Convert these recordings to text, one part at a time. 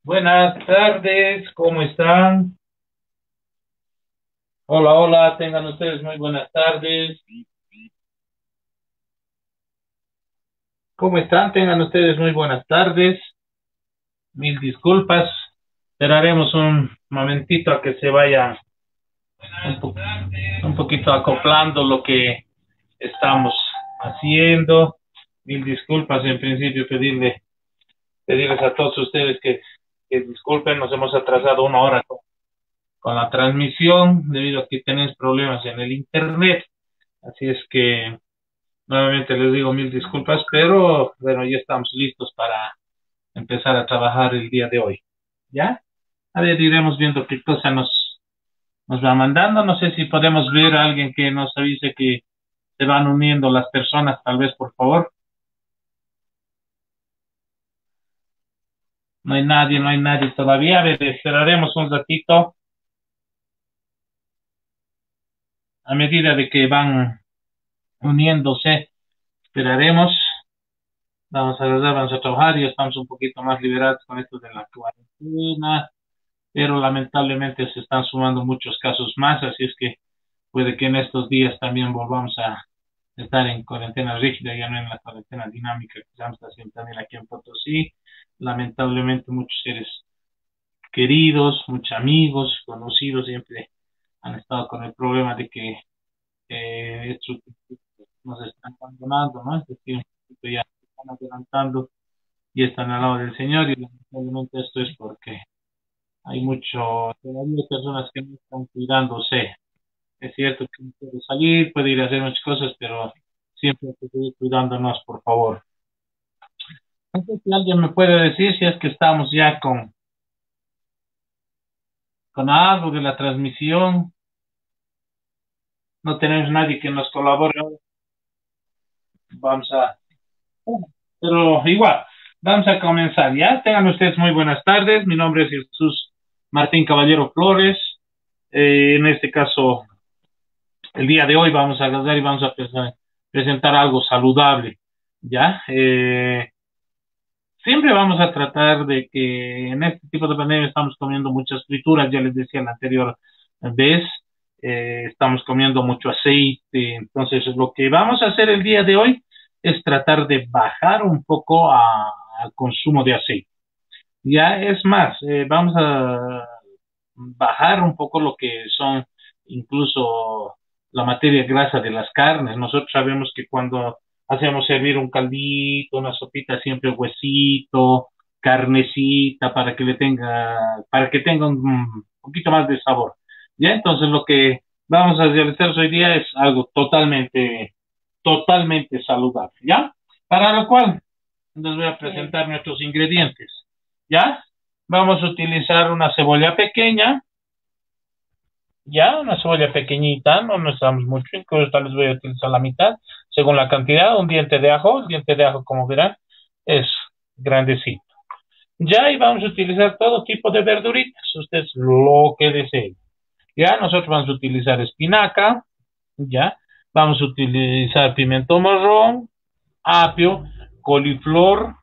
Buenas tardes, ¿cómo están? Hola, hola, tengan ustedes muy buenas tardes. ¿Cómo están? Tengan ustedes muy buenas tardes. Mil disculpas. Esperaremos un momentito a que se vaya un, po- un poquito acoplando lo que estamos haciendo. Mil disculpas, en principio pedirles a todos ustedes que disculpen, nos hemos atrasado una hora con la transmisión debido a que tenemos problemas en el internet. Así es que nuevamente les digo mil disculpas, pero bueno, ya estamos listos para empezar a trabajar el día de hoy. ¿Ya? A ver, iremos viendo qué cosa nos va mandando. No sé si podemos ver a alguien que nos avise que se van uniendo las personas, tal vez, por favor. No hay nadie todavía. A ver, esperaremos un ratito a medida de que van uniéndose. Esperaremos. Vamos a trabajar. Ya estamos un poquito más liberados con esto de la cuarentena, pero lamentablemente se están sumando muchos casos más, así es que puede que en estos días también volvamos a estar en cuarentena rígida, ya no en la cuarentena dinámica que estamos haciendo también aquí en Potosí. Lamentablemente muchos seres queridos, muchos amigos, conocidos siempre han estado con el problema de que estos nos están abandonando, ¿no? Es decir, un poquito ya se están adelantando y están al lado del Señor y lamentablemente esto es porque hay todavía hay personas que no están cuidándose. Es cierto que uno puede salir, puede ir a hacer muchas cosas, pero siempre hay que seguir cuidándonos, por favor. No sé si alguien me puede decir si es que estamos ya con algo de la transmisión. No tenemos nadie que nos colabore. Vamos a, pero igual, vamos a comenzar, ¿ya? Tengan ustedes muy buenas tardes. Mi nombre es Jesús Martín Caballero Flores. En este caso, el día de hoy vamos a hablar y vamos a presentar algo saludable, ¿ya? Siempre vamos a tratar de que en este tipo de pandemia estamos comiendo muchas frituras, ya les decía la anterior vez, estamos comiendo mucho aceite, entonces lo que vamos a hacer el día de hoy es tratar de bajar un poco al consumo de aceite. Ya es más, vamos a bajar un poco lo que son incluso la materia grasa de las carnes. Nosotros sabemos que cuando hacemos servir un caldito, una sopita, siempre huesito, carnecita, para que tenga un poquito más de sabor. Ya, entonces lo que vamos a realizar hoy día es algo totalmente saludable, ¿ya? Para lo cual les voy a presentar nuestros ingredientes, ¿ya? Vamos a utilizar una cebolla pequeña, ya, una cebolla pequeñita, no necesitamos mucho, incluso tal vez voy a utilizar la mitad, según la cantidad, un diente de ajo, el diente de ajo, como verán, es grandecito. Ya, y vamos a utilizar todo tipo de verduritas, ustedes lo que deseen. Ya, nosotros vamos a utilizar espinaca, ya, vamos a utilizar pimiento marrón, apio, coliflor,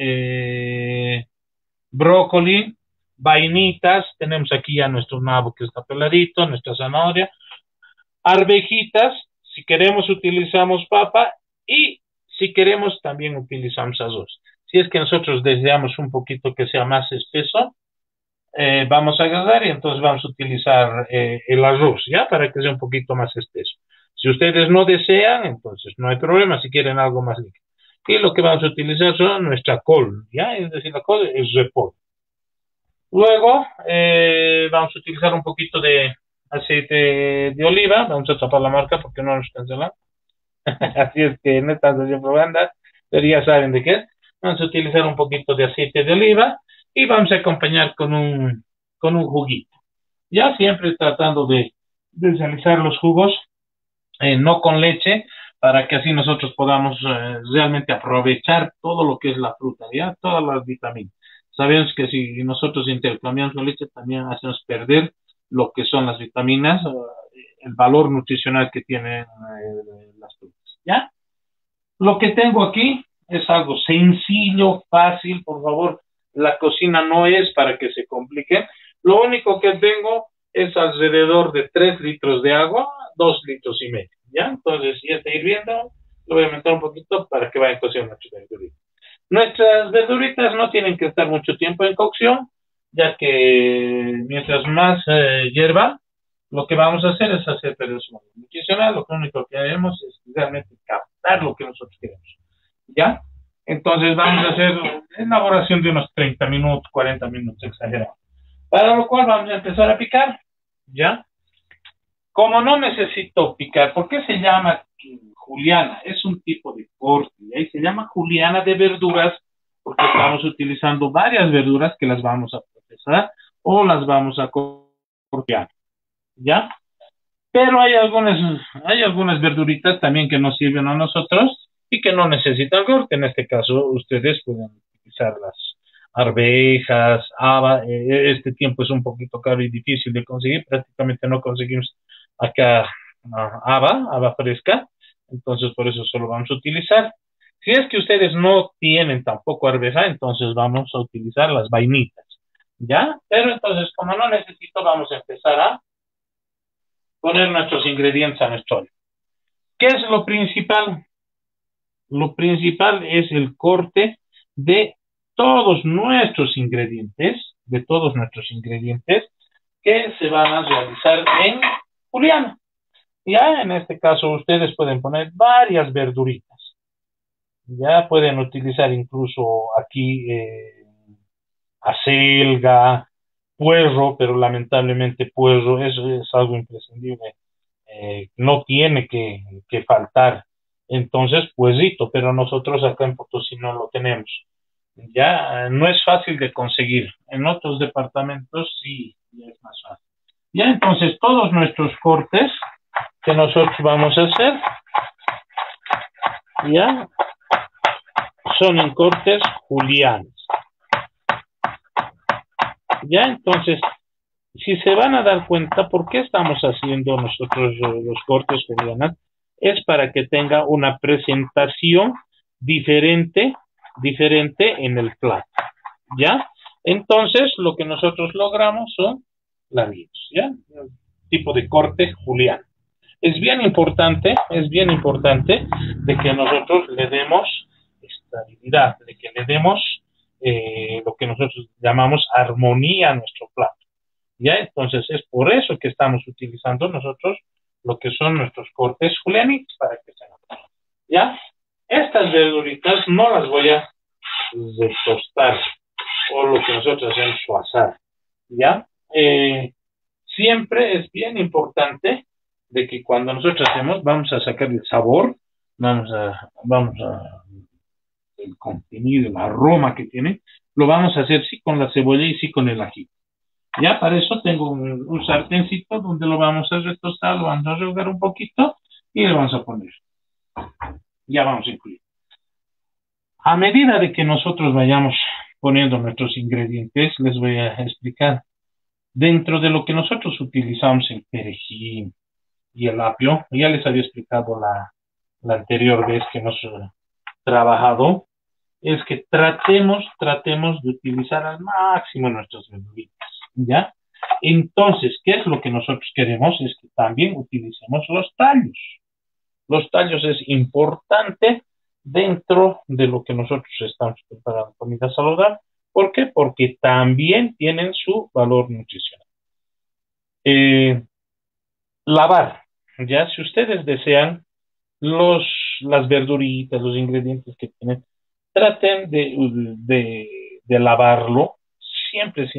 eh, brócoli, vainitas, tenemos aquí ya nuestro nabo que está peladito, nuestra zanahoria, arvejitas, si queremos utilizamos papa y si queremos también utilizamos arroz. Si es que nosotros deseamos un poquito que sea más espeso, vamos a agarrar y entonces vamos a utilizar el arroz, ¿ya? Para que sea un poquito más espeso. Si ustedes no desean, entonces no hay problema si quieren algo más líquido. Y lo que vamos a utilizar son nuestra col, ¿ya? Es decir, la col es repollo. Luego vamos a utilizar un poquito de aceite de oliva. Vamos a tapar la marca porque no nos cancelan. Así es que no están haciendo propaganda, pero ya saben de qué es. Vamos a utilizar un poquito de aceite de oliva y vamos a acompañar con un juguito. Ya siempre tratando de realizar los jugos, no con leche, para que así nosotros podamos realmente aprovechar todo lo que es la fruta, ya todas las vitaminas. Sabemos que si nosotros intercambiamos la leche, también hacemos perder lo que son las vitaminas, el valor nutricional que tienen las frutas, ¿ya? Lo que tengo aquí es algo sencillo, fácil, por favor, La cocina no es para que se complique. Lo único que tengo es alrededor de 3 litros de agua, 2 litros y medio, ¿ya? Entonces, ya está hirviendo, lo voy a aumentar un poquito para que vaya cociendo nuestras verduritas. Nuestras verduritas no tienen que estar mucho tiempo en cocción, ya que mientras más hierva, lo que vamos a hacer es hacer perder su valor nutricional. Lo único que haremos es realmente captar lo que nosotros queremos, ¿ya? Entonces vamos a hacer elaboración de unos 30 minutos, 40 minutos, exagerado. Para lo cual vamos a empezar a picar, ¿ya? Como no necesito picar, ¿por qué se llama juliana? Es un tipo de corte, y ahí se llama juliana de verduras, porque estamos utilizando varias verduras que las vamos a procesar o las vamos a cortear, ¿ya? Pero hay algunas verduritas también que nos sirven a nosotros y que no necesitan corte. En este caso, ustedes pueden utilizar las arvejas, haba. Este tiempo es un poquito caro y difícil de conseguir. Prácticamente no conseguimos acá haba fresca. Entonces, por eso solo vamos a utilizar. Si es que ustedes no tienen tampoco arveja, entonces vamos a utilizar las vainitas, ¿ya? Pero entonces, como no necesito, vamos a empezar a poner nuestros ingredientes a nuestro olla. ¿Qué es lo principal? Lo principal es el corte de todos nuestros ingredientes, que se van a realizar en juliana. Ya en este caso ustedes pueden poner varias verduritas. Ya pueden utilizar incluso aquí acelga, puerro, pero lamentablemente puerro es algo imprescindible. No tiene que faltar. Entonces, puesito, pero nosotros acá en Potosí no lo tenemos. Ya no es fácil de conseguir. En otros departamentos sí, ya es más fácil. Ya entonces todos nuestros cortes que nosotros vamos a hacer, ya son en cortes julianos. Ya entonces, si se van a dar cuenta, ¿por qué estamos haciendo nosotros los cortes julianos? Es para que tenga una presentación diferente en el plato, ¿ya? Entonces, lo que nosotros logramos son larguitos, ¿ya? Tipo de corte juliano. Es bien importante de que nosotros le demos estabilidad, de que le demos lo que nosotros llamamos armonía a nuestro plato. ¿Ya? Entonces es por eso que estamos utilizando nosotros lo que son nuestros cortes julianitos para que se hagan. ¿Ya? Estas verduritas no las voy a tostar o lo que nosotros hacemos asar. ¿Ya? Siempre es bien importante de que cuando nosotros hacemos vamos a sacar el sabor, vamos a el contenido, el aroma que tiene, lo vamos a hacer sí con la cebolla y sí con el ají. Ya para eso tengo un sartencito donde lo vamos a retostar, lo vamos a rehogar un poquito y le vamos a poner. Ya vamos a incluir. A medida de que nosotros vayamos poniendo nuestros ingredientes, les voy a explicar. Dentro de lo que nosotros utilizamos el perejil y el apio, ya les había explicado la anterior vez que hemos trabajado, es que tratemos de utilizar al máximo nuestras verduritas, ¿ya? Entonces, ¿qué es lo que nosotros queremos? Es que también utilicemos los tallos. Los tallos es importante dentro de lo que nosotros estamos preparando comida saludable. ¿Por qué? Porque también tienen su valor nutricional. Lavar, ¿ya? Si ustedes desean las verduritas, los ingredientes que tienen, traten de lavarlo siempre,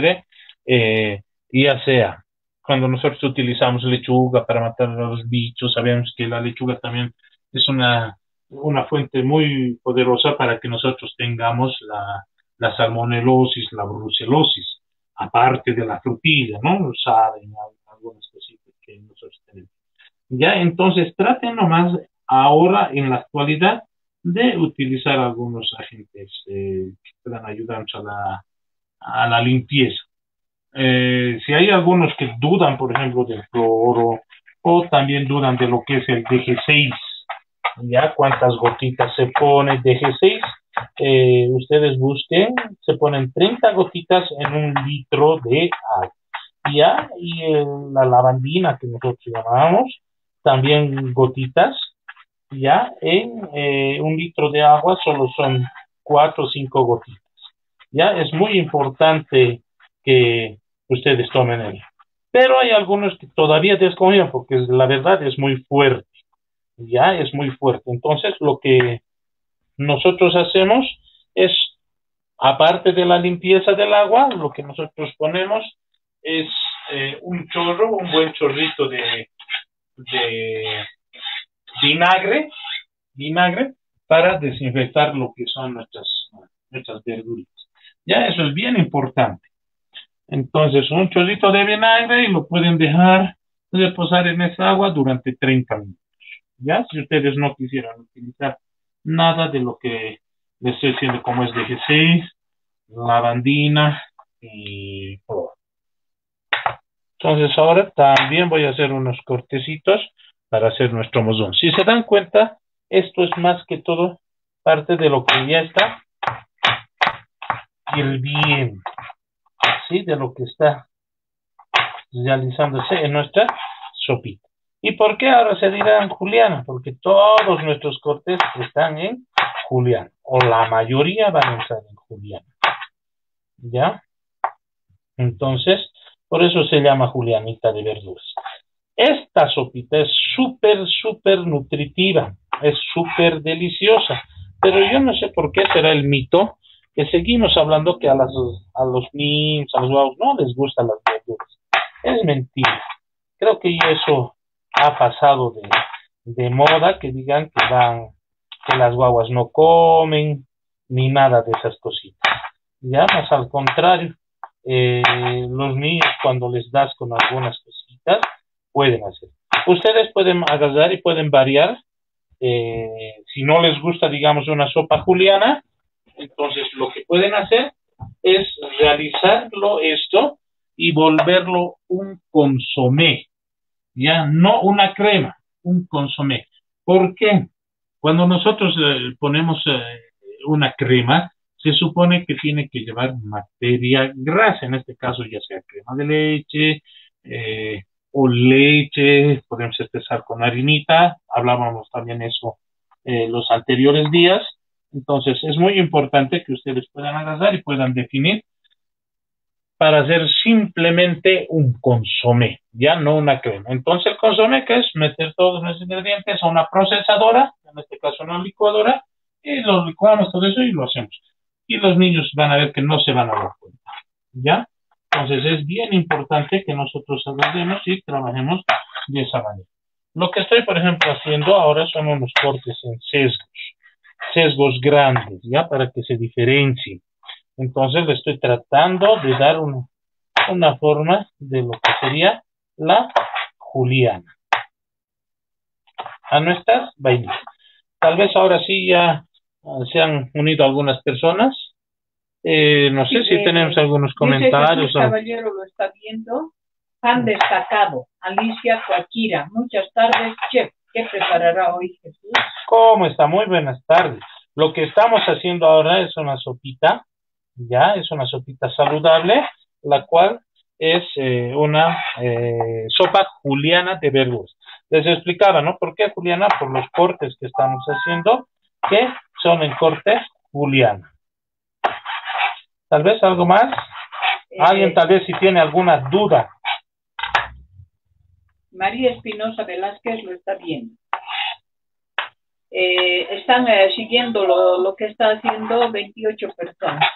ya sea cuando nosotros utilizamos lechuga para matar a los bichos, sabemos que la lechuga también es una fuente muy poderosa para que nosotros tengamos la salmonelosis, la brucelosis, aparte de la frutilla, ¿no? Saben algunas cositas que nosotros tenemos. Ya, entonces traten nomás ahora en la actualidad de utilizar algunos agentes que puedan ayudarnos a la limpieza. Si hay algunos que dudan, por ejemplo, del cloro, o también dudan de lo que es el DG6, ya cuántas gotitas se pone DG6, ustedes busquen, se ponen 30 gotitas en 1 litro de agua. Ya, y la lavandina que nosotros llamamos, también gotitas, ya, en 1 litro de agua solo son 4 o 5 gotitas. Ya, es muy importante que ustedes tomen él. Pero hay algunos que todavía desconfían porque la verdad es muy fuerte. Ya, es muy fuerte. Entonces, lo que nosotros hacemos es, aparte de la limpieza del agua, lo que nosotros ponemos es un buen chorrito de vinagre para desinfectar lo que son nuestras verduras. Ya, eso es bien importante. Entonces, un chorrito de vinagre y lo pueden dejar reposar en esa agua durante 30 minutos. Ya, si ustedes no quisieran utilizar nada de lo que les estoy diciendo, como es DG6, lavandina y todo. Entonces ahora también voy a hacer unos cortecitos para hacer nuestro mozón. Si se dan cuenta, esto es más que todo parte de lo que ya está hirviendo, ¿sí? De lo que está realizándose en nuestra sopita. ¿Y por qué ahora se dirá en juliana? Porque todos nuestros cortes están en juliana, o la mayoría van a estar en juliana. ¿Ya? Entonces, por eso se llama julianita de verduras. Esta sopita es súper nutritiva, es súper deliciosa, pero yo no sé por qué será el mito que seguimos hablando que a los niños, a los guaguas no les gustan las verduras. Es mentira. Creo que eso ha pasado de moda, que digan que las guaguas no comen, ni nada de esas cositas. Ya, más al contrario, los niños cuando les das con algunas cositas, pueden hacer. Ustedes pueden agarrar y pueden variar. Si no les gusta, digamos, una sopa juliana, entonces lo que pueden hacer es realizarlo esto y volverlo un consomé. Ya, no una crema, un consomé. ¿Por qué? Cuando nosotros ponemos una crema, se supone que tiene que llevar materia grasa, en este caso ya sea crema de leche o leche, podemos empezar con harinita, hablábamos también eso los anteriores días. Entonces es muy importante que ustedes puedan agarrar y puedan definir para hacer simplemente un consomé, ya no una crema. Entonces el consomé, que es meter todos los ingredientes a una procesadora, en este caso una licuadora, y lo licuamos todo eso y lo hacemos. Y los niños van a ver que no se van a dar cuenta, ¿ya? Entonces es bien importante que nosotros agarremos y trabajemos de esa manera. Lo que estoy, por ejemplo, haciendo ahora son unos cortes en sesgos grandes, ¿ya? Para que se diferencien. Entonces le estoy tratando de dar una forma de lo que sería la juliana a nuestras vainitas. Tal vez ahora sí ya se han unido algunas personas. No sé si tenemos algunos comentarios. Dice caballero lo está viendo. Han destacado. Alicia Cuaquira. Muchas tardes, chef. ¿Qué preparará hoy Jesús? ¿Cómo está? Muy buenas tardes. Lo que estamos haciendo ahora es una sopita. Ya, es una sopita saludable, la cual es una sopa juliana de verduras. Les explicaba, ¿no? ¿Por qué juliana? Por los cortes que estamos haciendo, que son en cortes juliana. Tal vez algo más. Alguien tal vez si tiene alguna duda. María Espinosa Velázquez lo está viendo. Están siguiendo lo que está haciendo 28 personas.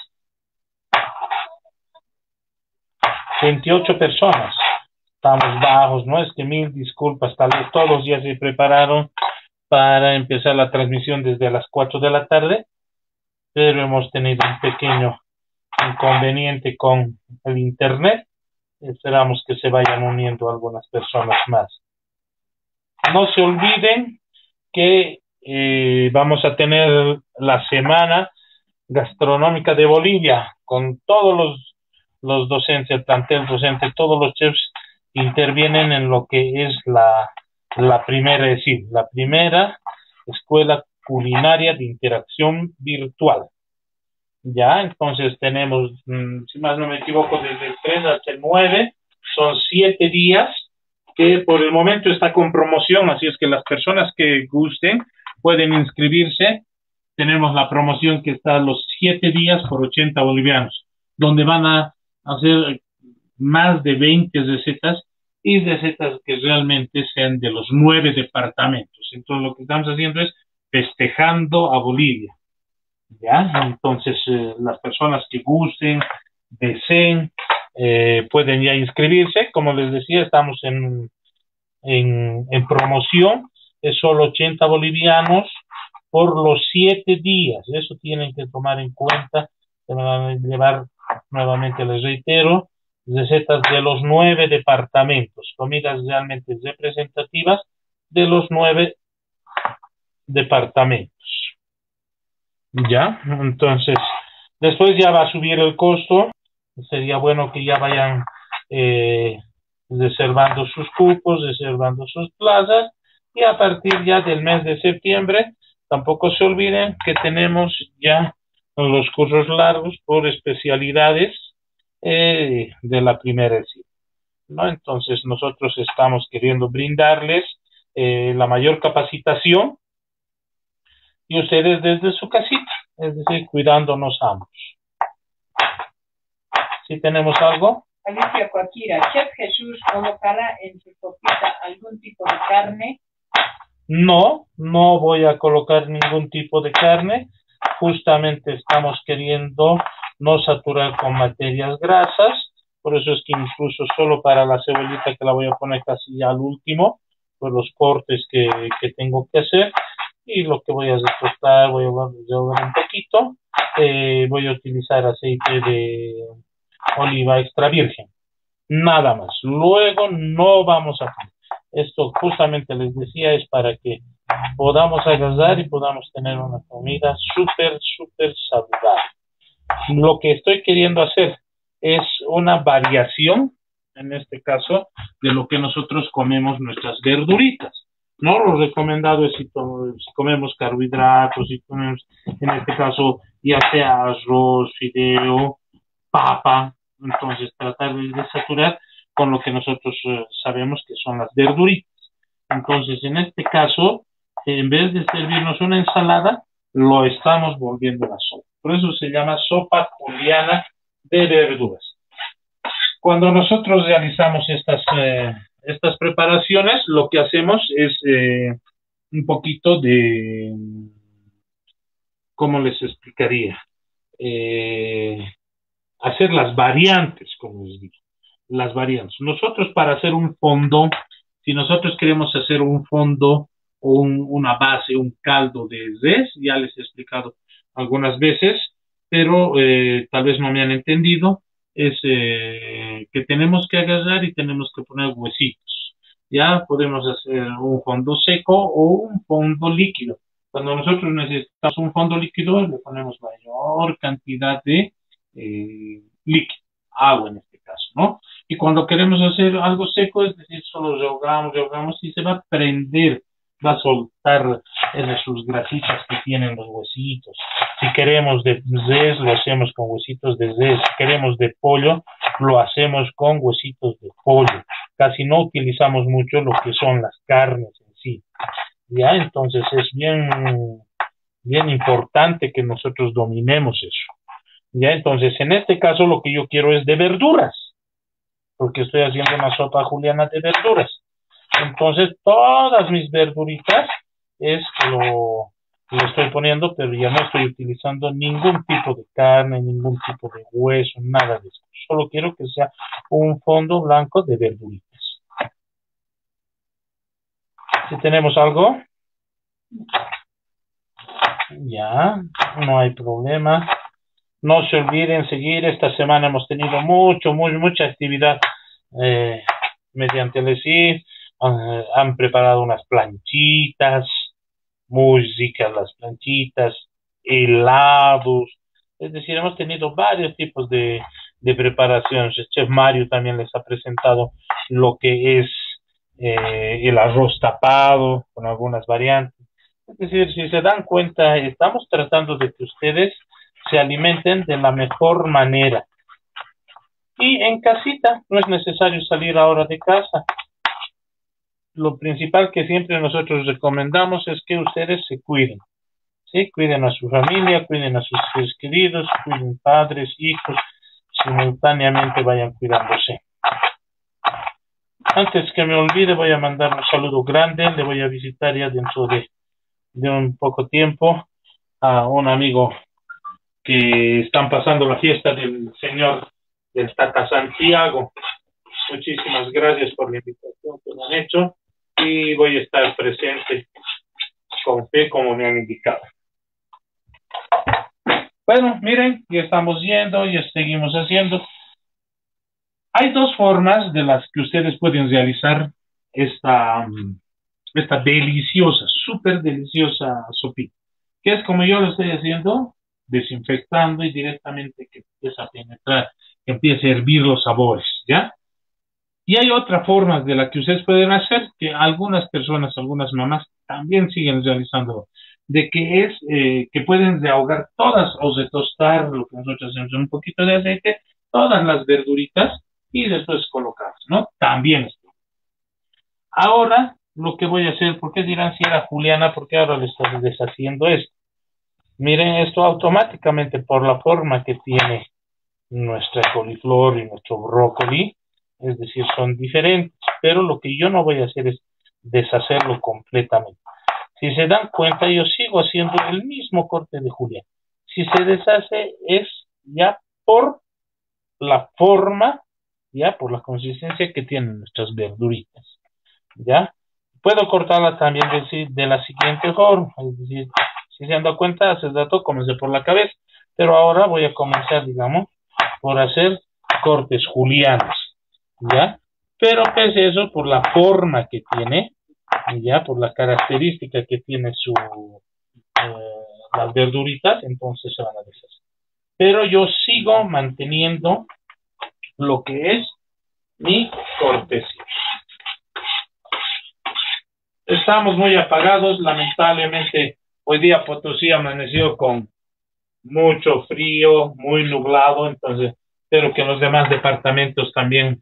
28 personas. Estamos bajos, ¿no? Es que mil disculpas, tal vez todos ya se prepararon para empezar la transmisión desde las 4 de la tarde, pero hemos tenido un pequeño inconveniente con el internet. Esperamos que se vayan uniendo algunas personas más. No se olviden que vamos a tener la semana gastronómica de Bolivia con todos los docentes, el plantel docente, todos los chefs intervienen en lo que es la primera, es decir, la primera escuela culinaria de interacción virtual. Ya, entonces tenemos, si más no me equivoco, desde el 3 hasta el 9, son 7 días que por el momento está con promoción, así es que las personas que gusten pueden inscribirse. Tenemos la promoción que está a los 7 días por 80 bolivianos, donde van a hacer más de 20 recetas y recetas que realmente sean de los 9 departamentos. Entonces lo que estamos haciendo es festejando a Bolivia. ¿Ya? Entonces, las personas que gusten, deseen, pueden ya inscribirse. Como les decía, estamos en promoción, es solo 80 bolivianos por los 7 días. Eso tienen que tomar en cuenta. Se van a llevar, nuevamente les reitero, recetas de los 9 departamentos, comidas realmente representativas de los 9 departamentos. Ya, entonces, después ya va a subir el costo. Sería bueno que ya vayan reservando sus cupos, reservando sus plazas, y a partir ya del mes de septiembre, tampoco se olviden que tenemos ya los cursos largos por especialidades de la primera cita, ¿no? Entonces, nosotros estamos queriendo brindarles la mayor capacitación y ustedes desde su casita, es decir, cuidándonos ambos. ¿Sí tenemos algo? Alicia Coaquira, Chef Jesús, ¿colocará en su sopita algún tipo de carne? No, no voy a colocar ningún tipo de carne. Justamente estamos queriendo no saturar con materias grasas. Por eso es que incluso solo para la cebollita, que la voy a poner casi ya al último, por los cortes que tengo que hacer. Y lo que voy a recostar, voy a rehogar un poquito. Voy a utilizar aceite de oliva extra virgen. Nada más. Luego no vamos a poner. Esto justamente les decía es para que podamos agarrar y podamos tener una comida súper, súper saludable. Lo que estoy queriendo hacer es una variación, en este caso, de lo que nosotros comemos nuestras verduritas. No, lo recomendado es si comemos carbohidratos, si comemos, en este caso, ya sea arroz, fideo, papa, entonces tratar de saturar con lo que nosotros sabemos que son las verduritas. Entonces, en este caso, en vez de servirnos una ensalada, lo estamos volviendo a la sopa. Por eso se llama sopa juliana de verduras. Cuando nosotros realizamos estas preparaciones, lo que hacemos es un poquito de, ¿cómo les explicaría? Hacer las variantes, como les digo, las variantes. Nosotros para hacer un fondo, si nosotros queremos hacer un fondo o una base, un caldo de res, ya les he explicado algunas veces, pero tal vez no me han entendido, es que tenemos que agarrar y tenemos que poner huesitos. Ya podemos hacer un fondo seco o un fondo líquido. Cuando nosotros necesitamos un fondo líquido, le ponemos mayor cantidad de líquido, agua en este caso, ¿no? Y cuando queremos hacer algo seco, es decir, solo rehogamos y se va a prender, va a soltar sus grasitas que tienen los huesitos. Si queremos de res, lo hacemos con huesitos de res. Si queremos de pollo, lo hacemos con huesitos de pollo. Casi no utilizamos mucho lo que son las carnes en sí. Ya, entonces es bien importante que nosotros dominemos eso. Ya, entonces, en este caso lo que yo quiero es de verduras, porque estoy haciendo una sopa juliana de verduras. Entonces, todas mis verduritas es lo estoy poniendo, pero ya no estoy utilizando ningún tipo de carne, ningún tipo de hueso, nada de eso. Solo quiero que sea un fondo blanco de verduritas. Si tenemos algo, ya, no hay problema. No se olviden seguir, esta semana hemos tenido mucha actividad mediante el ESIF. Han preparado unas planchitas, muy ricas las planchitas, helados, es decir, hemos tenido varios tipos de preparaciones. El chef Mario también les ha presentado lo que es el arroz tapado con algunas variantes. Es decir, si se dan cuenta, estamos tratando de que ustedes se alimenten de la mejor manera. Y en casita, no es necesario salir ahora de casa. Lo principal que siempre nosotros recomendamos es que ustedes se cuiden. ¿Sí? Cuiden a su familia, cuiden a sus seres queridos, cuiden padres, hijos, simultáneamente vayan cuidándose. Antes que me olvide, voy a mandar un saludo grande. Le voy a visitar ya dentro de un poco tiempo a un amigo que están pasando la fiesta del Señor del Tata Santiago. Muchísimas gracias por la invitación que me han hecho y voy a estar presente con fe como me han indicado. Bueno, miren, ya estamos yendo, ya seguimos haciendo. Hay dos formas de las que ustedes pueden realizar esta deliciosa, súper deliciosa sopita, que es como yo lo estoy haciendo, desinfectando y directamente que empiece a penetrar, que empiece a hervir los sabores, ¿ya? Y hay otra forma de la que ustedes pueden hacer, que algunas personas, algunas mamás también siguen realizando, de que es que pueden rehogar todas o retostar lo que nosotros hacemos en un poquito de aceite, todas las verduritas y después colocarlas, ¿no? También esto. Ahora, lo que voy a hacer, ¿por qué dirán si era Juliana? ¿Por qué ahora le estoy deshaciendo esto? Miren esto automáticamente por la forma que tiene nuestra coliflor y nuestro brócoli, es decir, son diferentes, pero lo que yo no voy a hacer es deshacerlo completamente. Si se dan cuenta, yo sigo haciendo el mismo corte de Julián. Si se deshace es ya por la forma, ya por la consistencia que tienen nuestras verduritas, ¿ya? Puedo cortarla también de la siguiente forma, es decir, si se han dado cuenta, hace rato comencé por la cabeza, pero ahora voy a comenzar, digamos, por hacer cortes julianos, ¿ya? Pero pese a eso, por la forma que tiene, ya, por la característica que tiene las verduritas, entonces se van a deshacer. Pero yo sigo manteniendo lo que es mi cortesía. Estamos muy apagados, lamentablemente hoy día Potosí amaneció con mucho frío, muy nublado, entonces espero que los demás departamentos también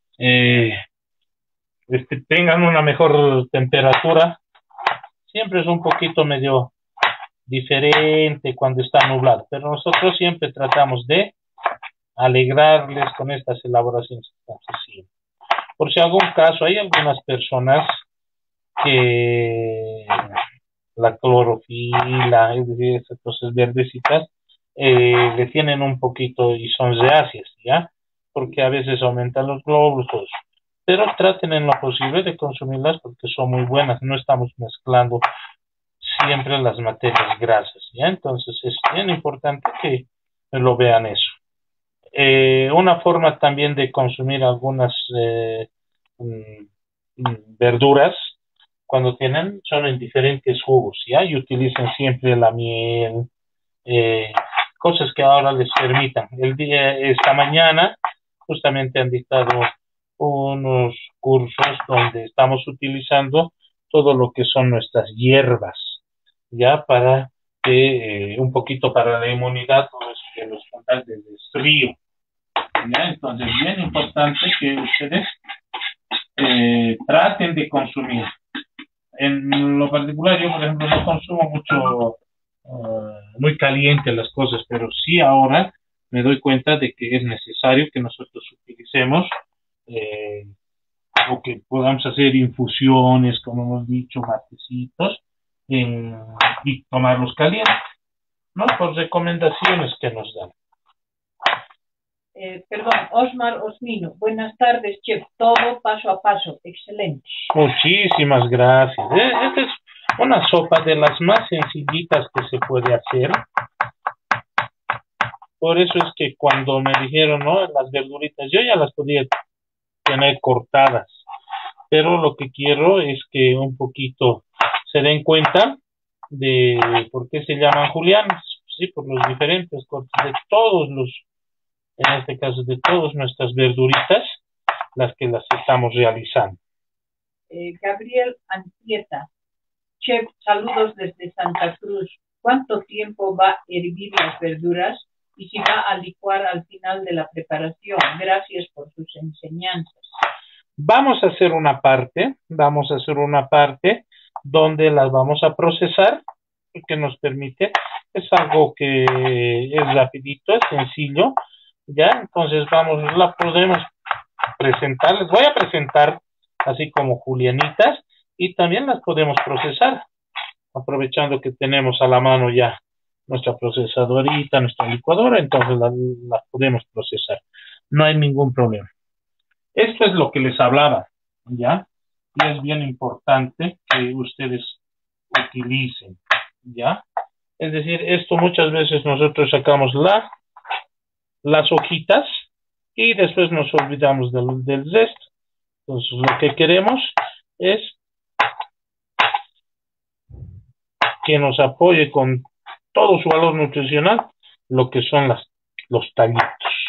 tengan una mejor temperatura. Siempre es un poquito medio diferente cuando está nublado, pero nosotros siempre tratamos de alegrarles con estas elaboraciones que estamos haciendo. Por si algún caso, hay algunas personas que la clorofila, es decir, esas cosas verdecitas, le tienen un poquito y son reacias, ¿ya? Porque a veces aumentan los glóbulos, pero traten en lo posible de consumirlas porque son muy buenas, no estamos mezclando siempre las materias grasas, ¿ya? Entonces es bien importante que lo vean eso. Una forma también de consumir algunas verduras cuando tienen son en diferentes jugos, ¿ya? Y utilicen siempre la miel, cosas que ahora les permitan. Esta mañana justamente han dictado unos cursos donde estamos utilizando todo lo que son nuestras hierbas, ya para que un poquito para la inmunidad de los constantes de frío. ¿Ya? Entonces, bien importante que ustedes traten de consumir. En lo particular, yo, por ejemplo, no consumo mucho, muy caliente las cosas, pero sí ahora me doy cuenta de que es necesario que nosotros utilicemos o que podamos hacer infusiones, como hemos dicho, matecitos, y tomarlos calientes, ¿no? Por recomendaciones que nos dan. Perdón, Osmar Osmino. Buenas tardes, chef. Todo paso a paso. Excelente. Muchísimas gracias. Esta es una sopa de las más sencillitas que se puede hacer. Por eso es que cuando me dijeron, ¿no? Las verduritas, yo ya las podía tener cortadas. Pero lo que quiero es que un poquito se den cuenta de por qué se llaman julianas. Sí, por los diferentes cortes de todos los, en este caso de todas nuestras verduritas, las que las estamos realizando. Gabriel Antieta. Chef, saludos desde Santa Cruz. ¿Cuánto tiempo va a hervir las verduras? Y si va a licuar al final de la preparación. Gracias por sus enseñanzas. Vamos a hacer una parte donde las vamos a procesar, que nos permite, es algo que es rapidito, es sencillo, ¿ya? Entonces la podemos presentar, les voy a presentar así como julianitas, y también las podemos procesar, aprovechando que tenemos a la mano ya nuestra procesadorita, nuestra licuadora, entonces las podemos procesar. No hay ningún problema. Esto es lo que les hablaba, ¿ya? Y es bien importante que ustedes utilicen, ¿ya? Es decir, esto muchas veces nosotros sacamos las hojitas y después nos olvidamos del resto. Entonces, lo que queremos es que nos apoye con todo su valor nutricional lo que son los tallitos.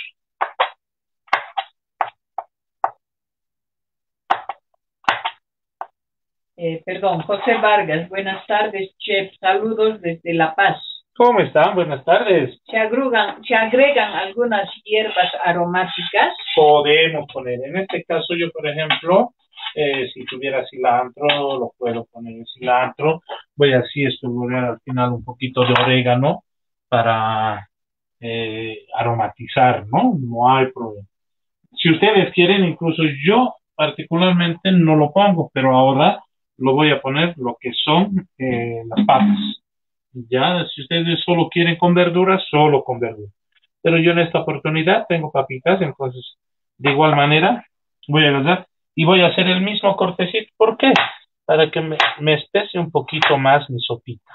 Perdón, José Vargas, buenas tardes, chef, saludos desde La Paz. ¿Cómo están? Buenas tardes. ¿Se agregan algunas hierbas aromáticas? Podemos poner, en este caso yo, por ejemplo, si tuviera cilantro, lo puedo poner en cilantro. Voy así a espolvorear al final un poquito de orégano para aromatizar, ¿no? No hay problema. Si ustedes quieren, incluso yo particularmente no lo pongo, pero ahora lo voy a poner lo que son las papas. Ya, si ustedes solo quieren con verduras, solo con verduras. Pero yo en esta oportunidad tengo papitas, entonces de igual manera voy a agarrar y voy a hacer el mismo cortecito. ¿Por qué? Para que me especie un poquito más mi sopita.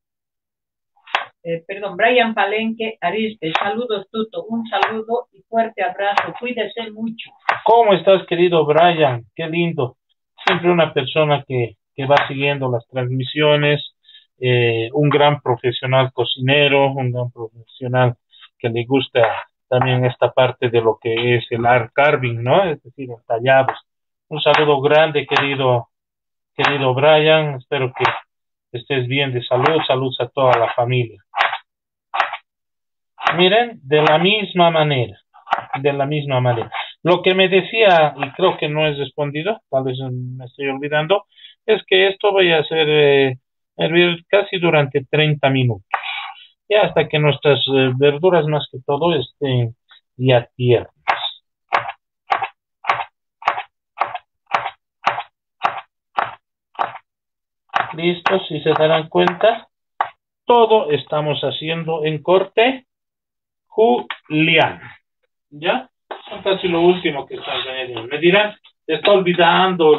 Perdón, Brian Palenque, Ariste, saludos Tuto, un saludo y fuerte abrazo, cuídese mucho. ¿Cómo estás, querido Brian? Qué lindo. Siempre una persona que va siguiendo las transmisiones, un gran profesional cocinero, un gran profesional que le gusta también esta parte de lo que es el art carving, ¿no? Es decir, el tallado. Un saludo grande, querido Brian. Espero que estés bien de salud. Saludos a toda la familia. Miren, de la misma manera. Lo que me decía, y creo que no es respondido, tal vez me estoy olvidando, es que esto voy a hacer hervir casi durante 30 minutos. Ya hasta que nuestras verduras más que todo estén ya tiernas. Listo, si se darán cuenta, todo estamos haciendo en corte juliano. ¿Ya? Son casi lo último que están añadiendo. Me dirán, se está olvidando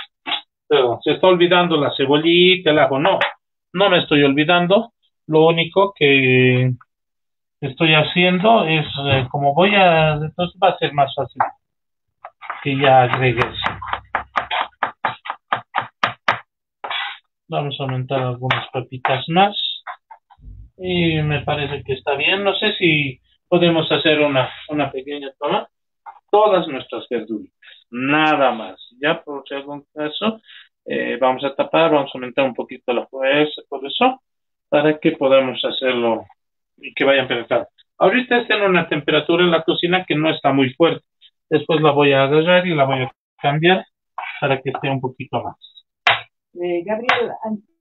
la cebollita, el ajo. No, no me estoy olvidando. Lo único que estoy haciendo es, entonces va a ser más fácil que ya agregues. Vamos a aumentar algunas papitas más. Y me parece que está bien. No sé si podemos hacer una pequeña toma. Todas nuestras verduras, nada más. Ya por si algún caso, vamos a tapar, vamos a aumentar un poquito la fuerza, todo eso, para que podamos hacerlo y que vayan penetrando. Ahorita está en una temperatura en la cocina que no está muy fuerte. Después la voy a agarrar y la voy a cambiar para que esté un poquito más. Gabriel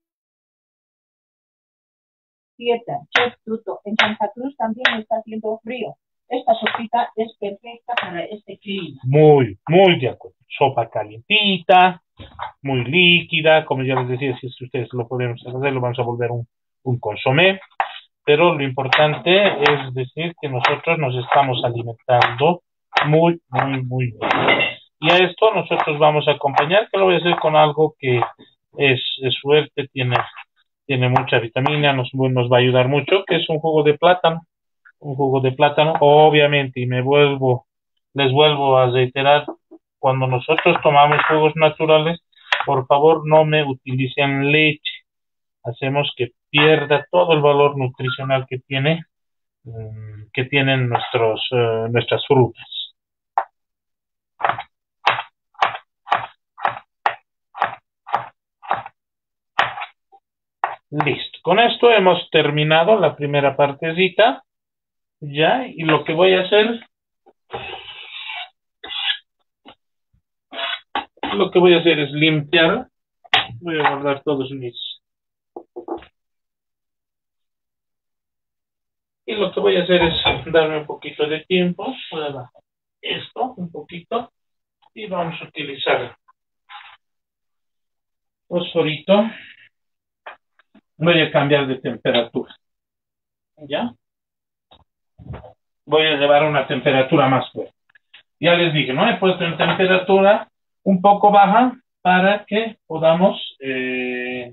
Antieta, Chef Tuto, en Santa Cruz también está haciendo frío. Esta sopita es perfecta para este clima. Muy, muy de acuerdo. Sopa calientita, muy líquida, como ya les decía, si ustedes lo podemos hacer, lo vamos a volver un consomé. Pero lo importante es decir que nosotros nos estamos alimentando muy, muy, muy bien. Y a esto nosotros vamos a acompañar, que lo voy a hacer con algo que es fuerte, tiene mucha vitamina, nos va a ayudar mucho, que es un jugo de plátano. Un jugo de plátano, obviamente, y les vuelvo a reiterar, cuando nosotros tomamos jugos naturales, por favor no me utilicen leche. Hacemos que pierda todo el valor nutricional que tienen nuestras frutas. Listo. con esto hemos terminado la primera partecita, ya, y lo que voy a hacer es limpiar. Voy a guardar todos mis. Y lo que voy a hacer es darme un poquito de tiempo. Voy a bajar esto un poquito. Y vamos a utilizar fosforito. Voy a cambiar de temperatura. ¿Ya? Voy a llevar a una temperatura más fuerte. Ya les dije, ¿no? He puesto en temperatura un poco baja para que podamos, en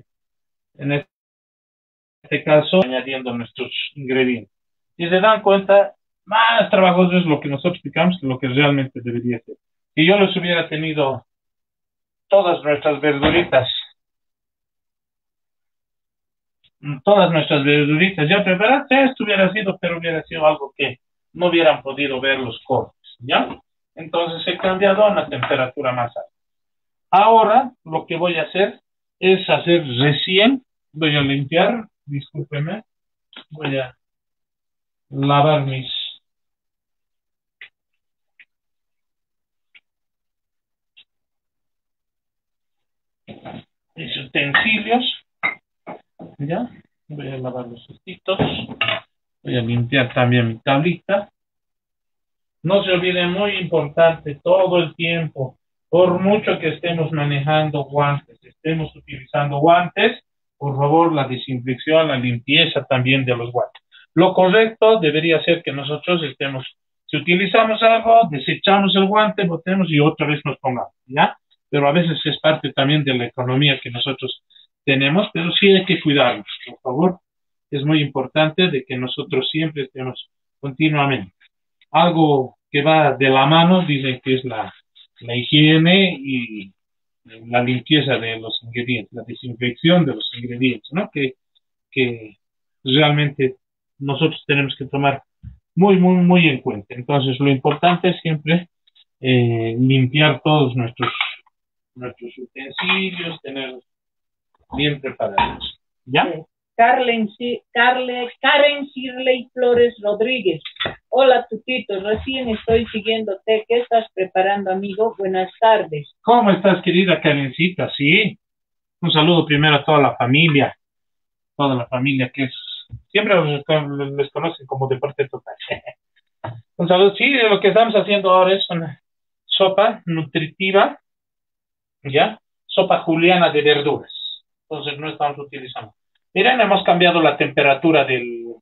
este caso, añadiendo nuestros ingredientes. Si se dan cuenta, más trabajoso es lo que nosotros picamos que lo que realmente debería ser. Si yo les hubiera tenido todas nuestras verduritas ya preparadas, esto hubiera sido, pero hubiera sido algo que no hubieran podido ver los cortes, ¿ya? Entonces he cambiado a una temperatura más alta. Ahora lo que voy a hacer es voy a limpiar, discúlpenme, voy a lavar mis utensilios, ¿ya? Voy a lavar los cestitos, voy a limpiar también mi tablita. No se olviden, muy importante, todo el tiempo, por mucho que estemos manejando guantes, estemos utilizando guantes, por favor, la desinfección, la limpieza también de los guantes. Lo correcto debería ser que nosotros estemos, si utilizamos algo, desechamos el guante, botemos y otra vez nos pongamos, ¿ya? Pero a veces es parte también de la economía que nosotros tenemos, pero sí hay que cuidarnos, por favor. Es muy importante de que nosotros siempre estemos continuamente. Algo que va de la mano, dicen que es la higiene y la limpieza de los ingredientes, la desinfección de los ingredientes, ¿no? Que realmente nosotros tenemos que tomar muy en cuenta. Entonces, lo importante es siempre limpiar todos nuestros utensilios, tenerlos bien preparados. ¿Ya? Karen Shirley Flores Rodríguez. Hola, Tutito, recién estoy siguiéndote. ¿Qué estás preparando, amigo? Buenas tardes. ¿Cómo estás, querida Karencita? Sí. Un saludo primero a toda la familia que es, siempre les conocen como Deporte Total. Un saludo, sí, lo que estamos haciendo ahora es una sopa nutritiva, ¿ya? Sopa juliana de verduras. Entonces no estamos utilizando. Miren, hemos cambiado la temperatura de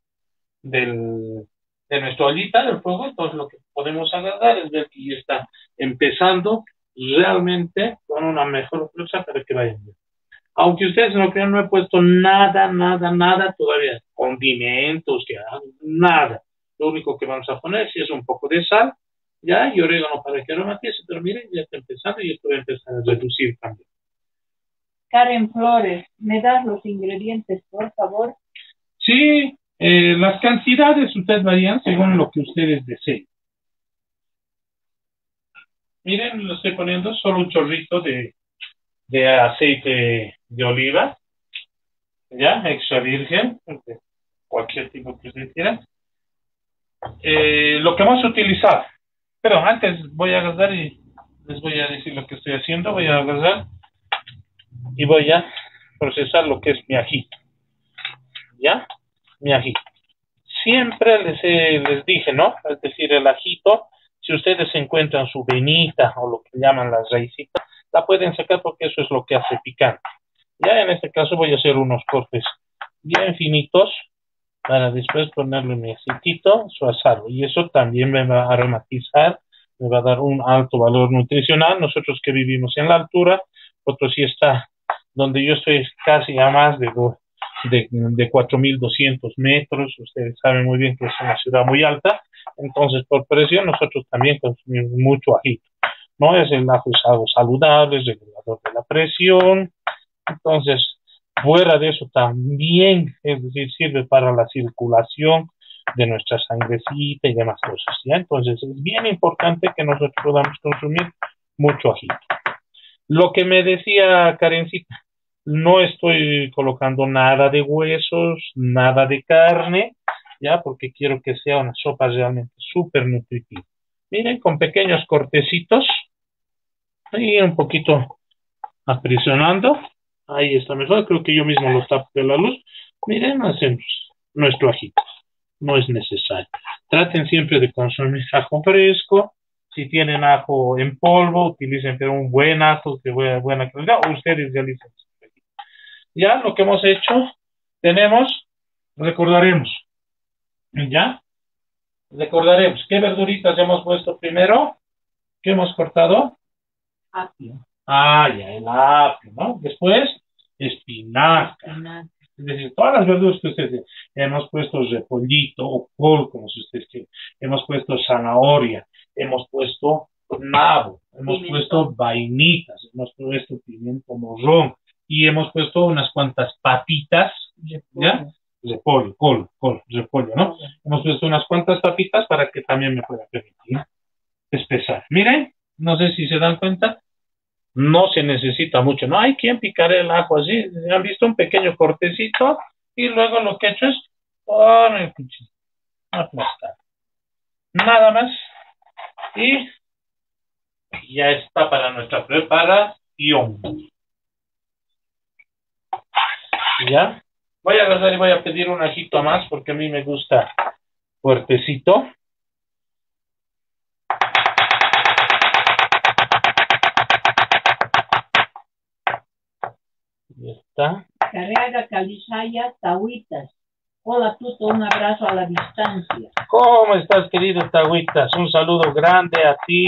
nuestra ollita del fuego, entonces lo que podemos agarrar es ver que ya está empezando realmente con una mejor fuerza para que vayan bien. Aunque ustedes no crean, no he puesto nada todavía, condimentos, nada. Lo único que vamos a poner es un poco de sal, ya, y orégano para que aromatice, pero miren, ya está empezando y esto va a empezar a reducir también. Karen Flores, ¿me das los ingredientes, por favor? Sí, las cantidades ustedes varían según lo que ustedes deseen. Miren, lo estoy poniendo solo un chorrito de aceite de oliva, ya, extra virgen, cualquier tipo que ustedes quieran. Lo que vamos a utilizar, pero antes voy a agarrar y les voy a decir lo que estoy haciendo. Voy a agarrar y voy a procesar lo que es mi ajito, ¿ya? Mi ajito. Siempre les dije, ¿no? Es decir, el ajito, si ustedes encuentran su venita o lo que llaman las raicitas, la pueden sacar porque eso es lo que hace picante. Ya en este caso voy a hacer unos cortes bien finitos para después ponerle mi aceitito, su asado. Y eso también me va a aromatizar, me va a dar un alto valor nutricional. Nosotros que vivimos en la altura, otro sí está donde yo estoy casi a más de 4.200 metros. Ustedes saben muy bien que es una ciudad muy alta, entonces por presión nosotros también consumimos mucho ajito, ¿no? Es el ajo es algo saludable, es regulador de la presión. Entonces, fuera de eso también, es decir, sirve para la circulación de nuestra sangrecita y demás cosas, ¿ya? Entonces es bien importante que nosotros podamos consumir mucho ajito. Lo que me decía Karencita, No estoy colocando nada de huesos, nada de carne, ya, porque quiero que sea una sopa realmente súper nutritiva. Miren, con pequeños cortecitos y un poquito aprisionando. Ahí está mejor, creo que yo mismo lo tapo de la luz. Miren, hacemos nuestro ajito. No es necesario. Traten siempre de consumir ajo fresco. Si tienen ajo en polvo, utilicen pero un buen ajo de buena calidad, o ustedes realicen. Ya lo que hemos hecho, tenemos, recordaremos, ¿ya? Recordaremos, ¿qué verduritas hemos puesto primero? ¿Qué hemos cortado? Apio. Ah, ya, el apio, ¿no? Después, espinaca. Es decir, todas las verduras que ustedes hemos puesto repollito o col, como si ustedes quieren. Hemos puesto zanahoria, hemos puesto nabo, hemos puesto vainitas, hemos puesto pimiento morrón y hemos puesto unas cuantas papitas, ¿ya? Repollo, repollo, ¿no? Hemos puesto unas cuantas papitas para que también me pueda permitir espesar. Miren, no sé si se dan cuenta, no se necesita mucho, no hay quien picar el ajo así, han visto un pequeño cortecito y luego lo que he hecho es con el cuchillo, aplastar, nada más y ya está para nuestra preparación. Ya, voy a agarrar y voy a pedir un ajito más porque a mí me gusta fuertecito. Ya está. Carrera Calizaya, Tahuitas. Hola, Tuto, un abrazo a la distancia. ¿Cómo estás, querido Tahuitas? Un saludo grande a ti,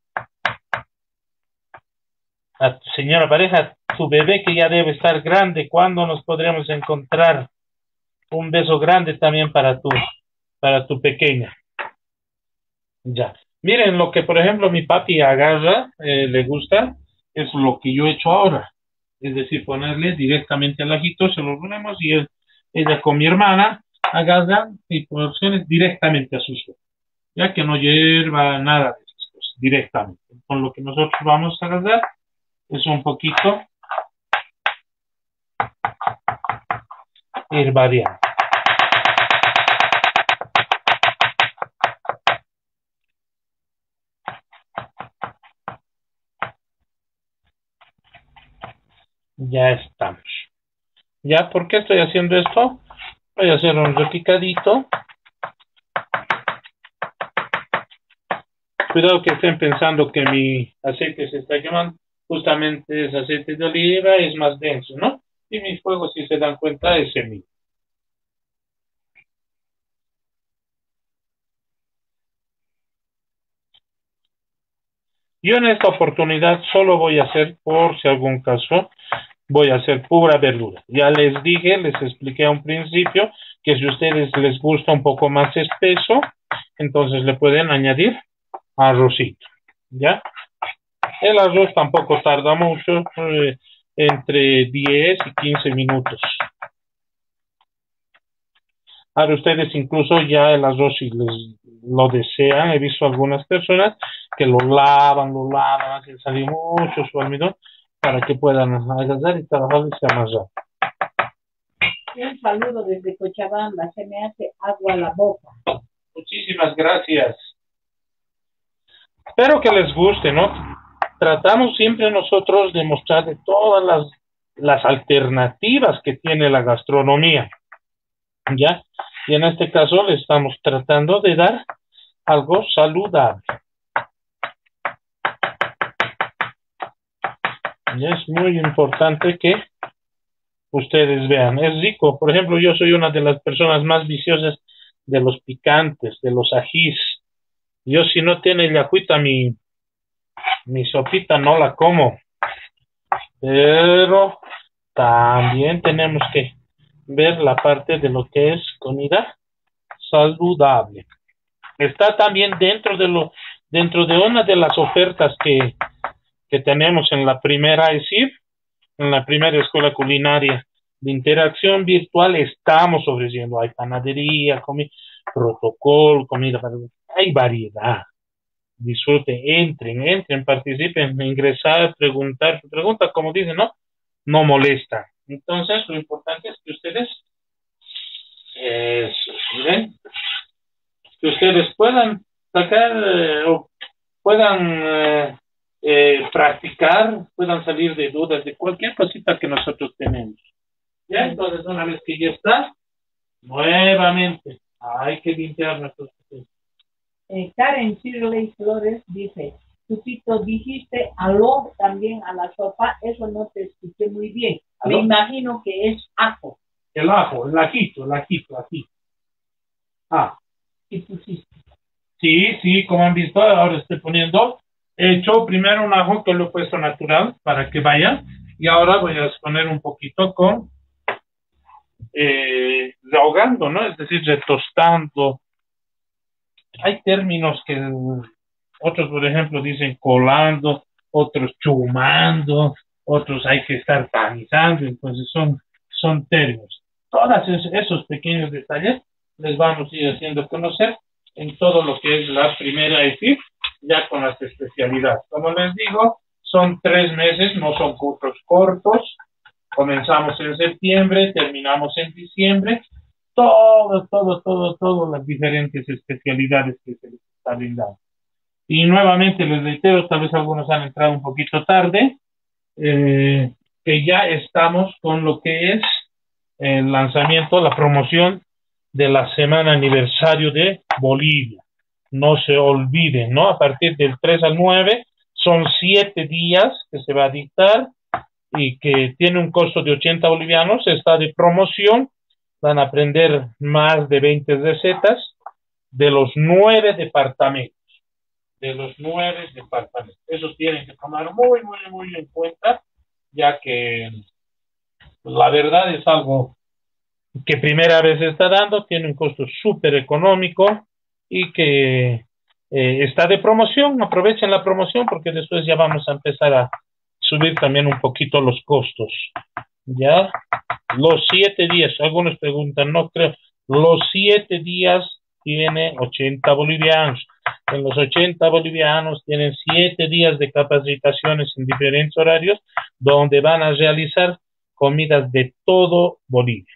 a tu señora pareja, tu bebé que ya debe estar grande. ¿Cuándo nos podremos encontrar? Un beso grande también para tu pequeña. Ya. Miren, lo que por ejemplo mi papi agarra, le gusta, es lo que yo he hecho ahora. Es decir, ponerle directamente al ajito, se lo ponemos y ella con mi hermana agarra y porciones directamente a su sopa. Ya que no hierva nada de esas cosas, directamente. Con lo que nosotros vamos a agarrar es un poquito ir variando. Ya estamos. ¿Ya? ¿Por qué estoy haciendo esto? Voy a hacer un repicadito. Cuidado que estén pensando que mi aceite se está quemando. Justamente es aceite de oliva, es más denso, ¿no? Y mi fuego, si se dan cuenta, es el mismo. Yo en esta oportunidad solo voy a hacer, por si algún caso, voy a hacer pura verdura. Ya les dije, les expliqué a un principio que si a ustedes les gusta un poco más espeso, entonces le pueden añadir arrocito, ¿ya? El arroz tampoco tarda mucho, entre 10 y 15 minutos. Ahora ustedes incluso ya el arroz si les lo desean, he visto algunas personas que lo lavan, hacen salir mucho su almidón para que puedan agarrar y trabajar y sea más rápido. Un saludo desde Cochabamba, se me hace agua a la boca. Muchísimas gracias. Espero que les guste, ¿no? Tratamos siempre nosotros de mostrar de todas las alternativas que tiene la gastronomía, ¿ya? Y en este caso le estamos tratando de dar algo saludable. Y es muy importante que ustedes vean, es rico. Por ejemplo, yo soy una de las personas más viciosas de los picantes, de los ajís. Yo si no tiene yacuita mi sopita no la como. Pero también tenemos que ver la parte de lo que es comida saludable. Está también dentro de una de las ofertas que tenemos en la primera ESIF, en la primera escuela culinaria de interacción virtual, estamos ofreciendo, hay panadería, protocolo, comida, hay variedad. Disfruten, entren, participen, ingresar, preguntar, pregunta, como dicen, ¿no? no molesta. Entonces, lo importante es que ustedes, miren, que ustedes puedan sacar o puedan practicar, puedan salir de dudas de cualquier cosita que nosotros tenemos. Ya, entonces una vez que ya está, nuevamente hay que limpiar nuestros Karen Shirley Flores dice, Chupito, dijiste aló también a la sopa, eso no te escuché muy bien. ¿Aló? Me imagino que es ajo. El ajo, el ajito, aquí. Ah. ¿Qué pusiste? Sí, como han visto, ahora estoy poniendo. He hecho primero un ajo que lo he puesto natural para que vaya. Y ahora voy a poner un poquito con rehogando, ¿no? Es decir, retostando. Hay términos que otros, por ejemplo, dicen colando, otros chumando, otros hay que estar tamizando. Entonces son términos. Todos esos pequeños detalles les vamos a ir haciendo conocer en todo lo que es la primera EFIP, ya con las especialidades. Como les digo, son 3 meses, no son cursos cortos. Comenzamos en septiembre, terminamos en diciembre. Todas las diferentes especialidades que se les está brindando. Y nuevamente les reitero, tal vez algunos han entrado un poquito tarde, que ya estamos con lo que es el lanzamiento, la promoción de la semana aniversario de Bolivia. No se olviden, ¿no? A partir del 3 al 9 son 7 días que se va a dictar y que tiene un costo de 80 bolivianos, está de promoción, van a aprender más de 20 recetas de los 9 departamentos. Eso tienen que tomar muy en cuenta, ya que la verdad es algo que primera vez se está dando, tiene un costo súper económico y que está de promoción. Aprovechen la promoción porque después ya vamos a empezar a subir también un poquito los costos. Ya, los 7 días, algunos preguntan, no creo, los 7 días tiene 80 bolivianos. En los 80 bolivianos tienen 7 días de capacitaciones en diferentes horarios donde van a realizar comidas de todo Bolivia.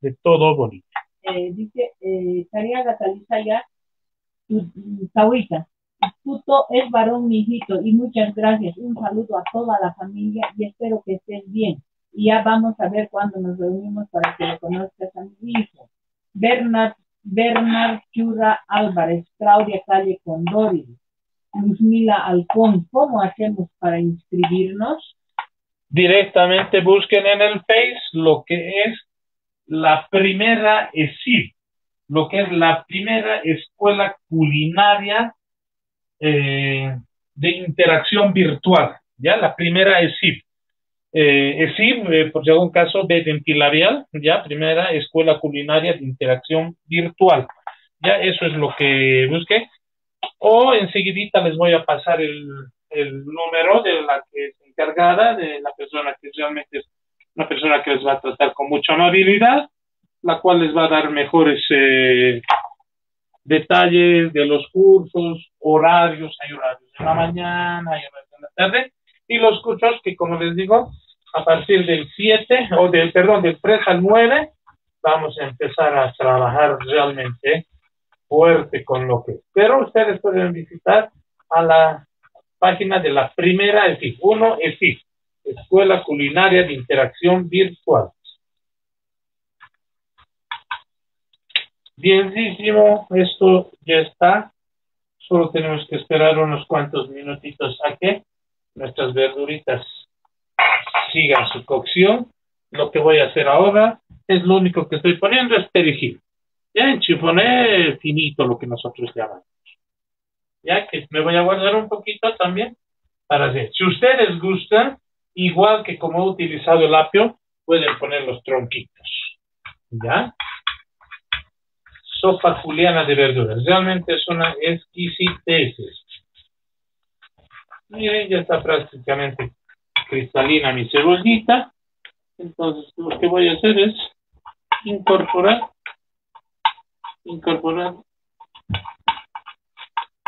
Dice Cariaga Talizaya, Tahuita, Tuto es varón, mi hijito, y muchas gracias. Un saludo a toda la familia y espero que estés bien. Y ya vamos a ver cuándo nos reunimos para que lo conozcas a mi hijo. Bernard Churra Álvarez, Claudia Calle Condori, Luzmila Alcón. ¿Cómo hacemos para inscribirnos? Directamente busquen en el Face lo que es la primera ESIF, lo que es la primera escuela culinaria de interacción virtual, ya la primera ESIF. ESIF, por si algún caso, de Dentilabial, ya, primera escuela culinaria de interacción virtual. Ya, eso es lo que busqué. O enseguidita les voy a pasar el número de la que es encargada, de la persona que realmente es una persona que les va a tratar con mucha amabilidad, la cual les va a dar mejores detalles de los cursos, horarios, hay horarios en la mañana, hay horarios en la tarde, y los cursos que, como les digo, a partir del 7, del 3 al 9, vamos a empezar a trabajar realmente fuerte con lo que es. Pero ustedes pueden visitar a la página de la primera EFIF, EFIF, Escuela Culinaria de Interacción Virtual. Bienísimo, esto ya está. Solo tenemos que esperar unos cuantos minutitos a que nuestras verduritas sigan su cocción. Lo que voy a hacer ahora es lo único que estoy poniendo es perejil. Ya en chifoné finito, lo que nosotros llamamos. Ya que me voy a guardar un poquito también para hacer. Si ustedes gustan, igual que como he utilizado el apio, pueden poner los tronquitos. ¿Ya? Sopa juliana de verduras. Realmente es una exquisitez. Miren, ya está prácticamente cristalina mi cebollita. Entonces, lo que voy a hacer es incorporar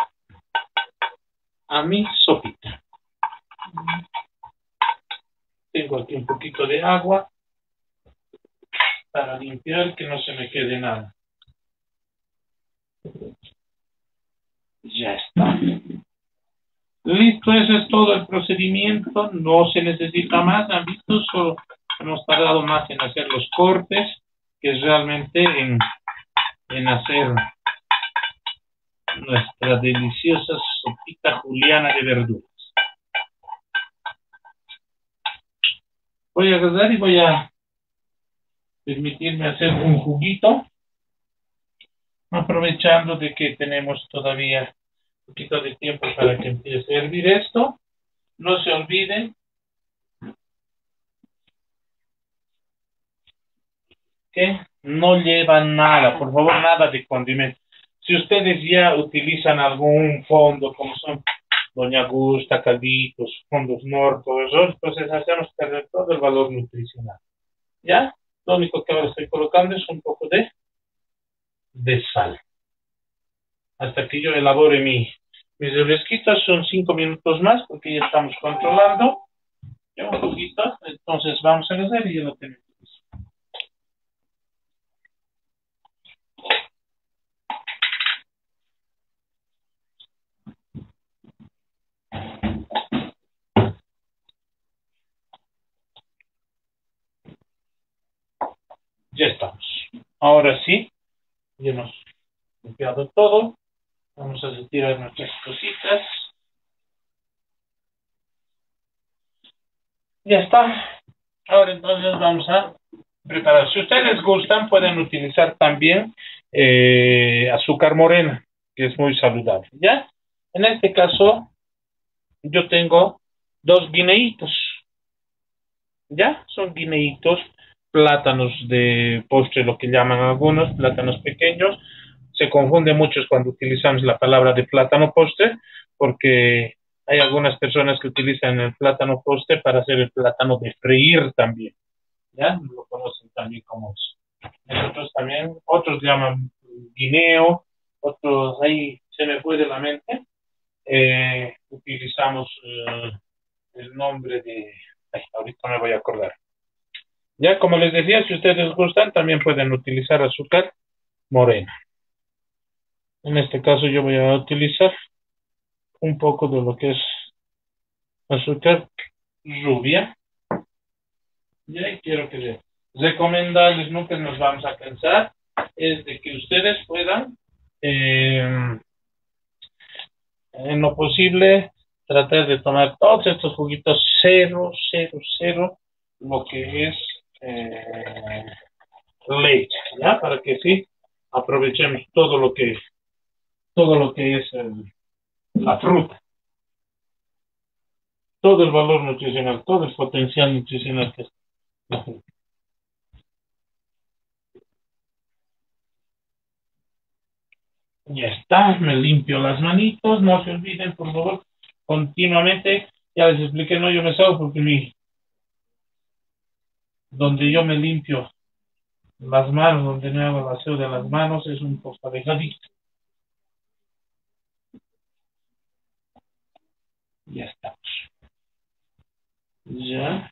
a mi sopita. Tengo aquí un poquito de agua para limpiar que no se me quede nada. Ya está. Listo, ese es todo el procedimiento. No se necesita más. ¿Han visto? Solo hemos tardado más en hacer los cortes que realmente en hacer nuestra deliciosa sopita juliana de verduras. Voy a agarrar y voy a permitirme hacer un juguito, aprovechando de que tenemos todavía un poquito de tiempo para que empiece a hervir esto. No se olviden que no llevan nada, por favor, nada de condimentos. Si ustedes ya utilizan algún fondo, como son Doña Gusta, calditos, fondos Nor, todo eso, entonces hacemos perder todo el valor nutricional. ¿Ya? Lo único que ahora estoy colocando es un poco de sal. Hasta que yo elabore mis refresquitos, son 5 minutos más, porque ya estamos controlando. Ya un poquito, entonces vamos a hacer y ya lo tenemos. Ya estamos. Ahora sí, ya hemos limpiado todo. Vamos a retirar nuestras cositas. Ya está. Ahora entonces vamos a preparar. Si ustedes gustan, pueden utilizar también azúcar morena, que es muy saludable. ¿Ya? En este caso, yo tengo 2 guineitos. ¿Ya? Son guineitos, plátanos de postre, lo que llaman algunos, plátanos pequeños. Se confunde mucho cuando utilizamos la palabra de plátano postre, porque hay algunas personas que utilizan el plátano postre para hacer el plátano de freír también. ¿Ya? Lo conocen también como eso. Nosotros también, otros llaman guineo, otros, ahí se me fue de la mente. Utilizamos el nombre de... Ay, ahorita me voy a acordar. Ya, como les decía, si ustedes gustan, también pueden utilizar azúcar morena. En este caso yo voy a utilizar un poco de lo que es azúcar rubia. Ya, y quiero que recomendarles, nunca nos vamos a cansar, es de que ustedes puedan, en lo posible, tratar de tomar todos estos juguitos cero, lo que es leche, ¿ya? Para que sí aprovechemos todo lo que es la fruta, todo el valor nutricional, todo el potencial nutricional que es la fruta. Ya está, me limpio las manitos, no se olviden, por favor, continuamente, ya les expliqué, no, yo me salgo porque donde yo me limpio las manos, donde me hago el aseo de las manos, es un poco alejadito. Ya estamos. Ya.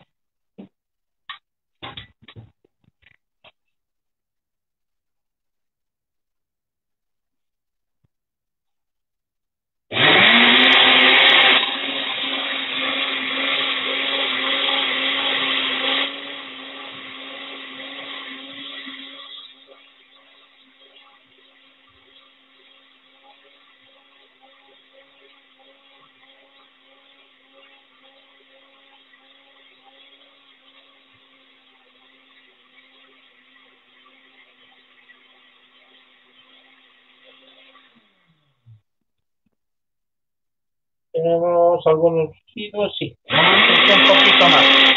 Tenemos algunos residuos, sí. Un poquito más.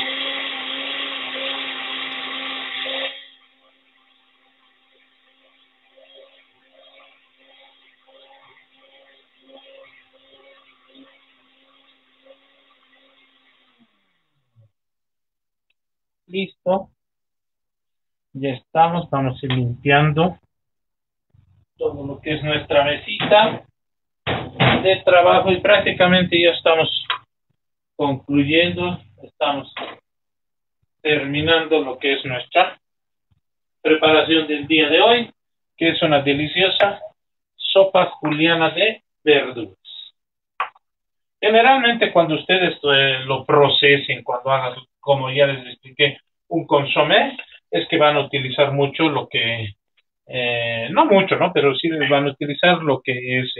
Listo. Ya estamos, vamos a ir limpiando todo lo que es nuestra mesita de trabajo y prácticamente ya estamos concluyendo estamos terminando lo que es nuestra preparación del día de hoy, que es una deliciosa sopa juliana de verduras. Generalmente cuando ustedes lo procesen, cuando hagan, como ya les expliqué, un consomé, es que van a utilizar mucho lo que, no mucho, ¿no? Pero sí van a utilizar lo que es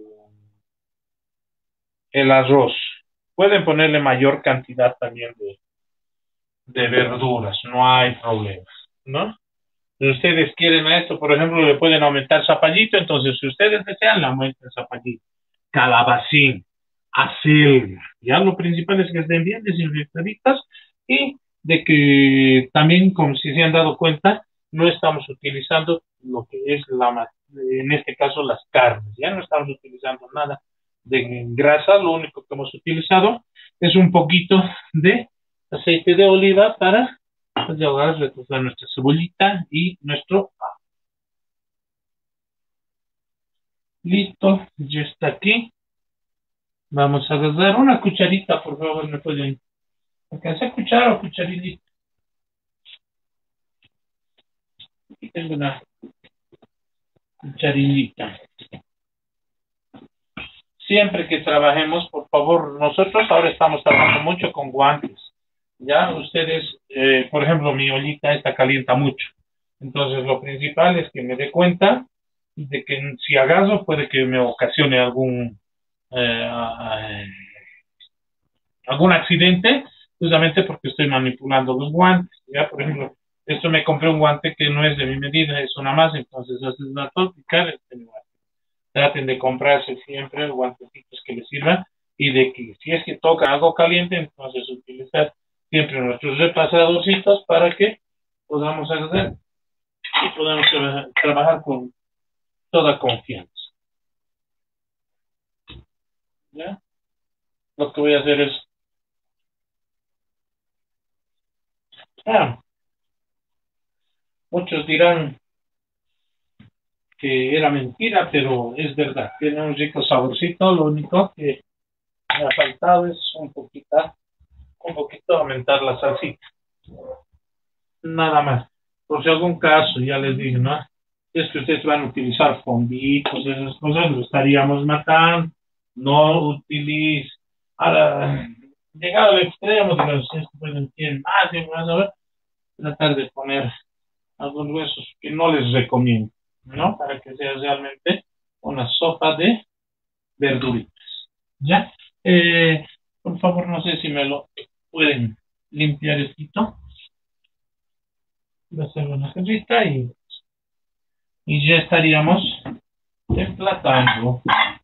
el arroz. Pueden ponerle mayor cantidad también de verduras, no hay problema, ¿no? Si ustedes quieren a esto, por ejemplo, le pueden aumentar zapallito, entonces si ustedes desean, le aumentan zapallito, calabacín, acelga. Ya lo principal es que estén bien desinfectaditas y de que también, como si se han dado cuenta, no estamos utilizando lo que es en este caso las carnes, ya no estamos utilizando nada de grasa, lo único que hemos utilizado es un poquito de aceite de oliva para ahora retozar nuestra cebollita y nuestro ajo. Listo, ya está aquí. Vamos a agarrar una cucharita, por favor, me pueden alcanzar cuchara o cucharilita. Aquí tengo una cucharillita. Siempre que trabajemos, por favor, nosotros ahora estamos trabajando mucho con guantes. Ya ustedes, por ejemplo, mi ollita esta calienta mucho. Entonces, lo principal es que me dé cuenta de que si agarro puede que me ocasione algún accidente, justamente porque estoy manipulando los guantes. Ya, por ejemplo, esto me compré un guante que no es de mi medida, es una más, entonces haces una tópica. Traten de comprarse siempre guantecitos que les sirvan y de que si es que toca algo caliente, entonces utilizar siempre nuestros repasadorcitos para que podamos hacer y podamos trabajar con toda confianza. ¿Ya? Lo que voy a hacer es muchos dirán que era mentira, pero es verdad, tiene un rico saborcito. Lo único que me ha faltado es un poquito aumentar la salsita, nada más. Por si algún caso, ya les digo, ¿no? Es que ustedes van a utilizar fonditos, esas cosas, lo estaríamos matando. No utilice. Ahora, llegado al extremo de los que pueden tener más y más, a ver, tratar de poner algunos huesos que no les recomiendo, ¿no? Para que sea realmente una sopa de verduritas. ¿Ya? Por favor, no sé si me lo pueden limpiar esto. Voy a hacer una cosita y ya estaríamos emplatando.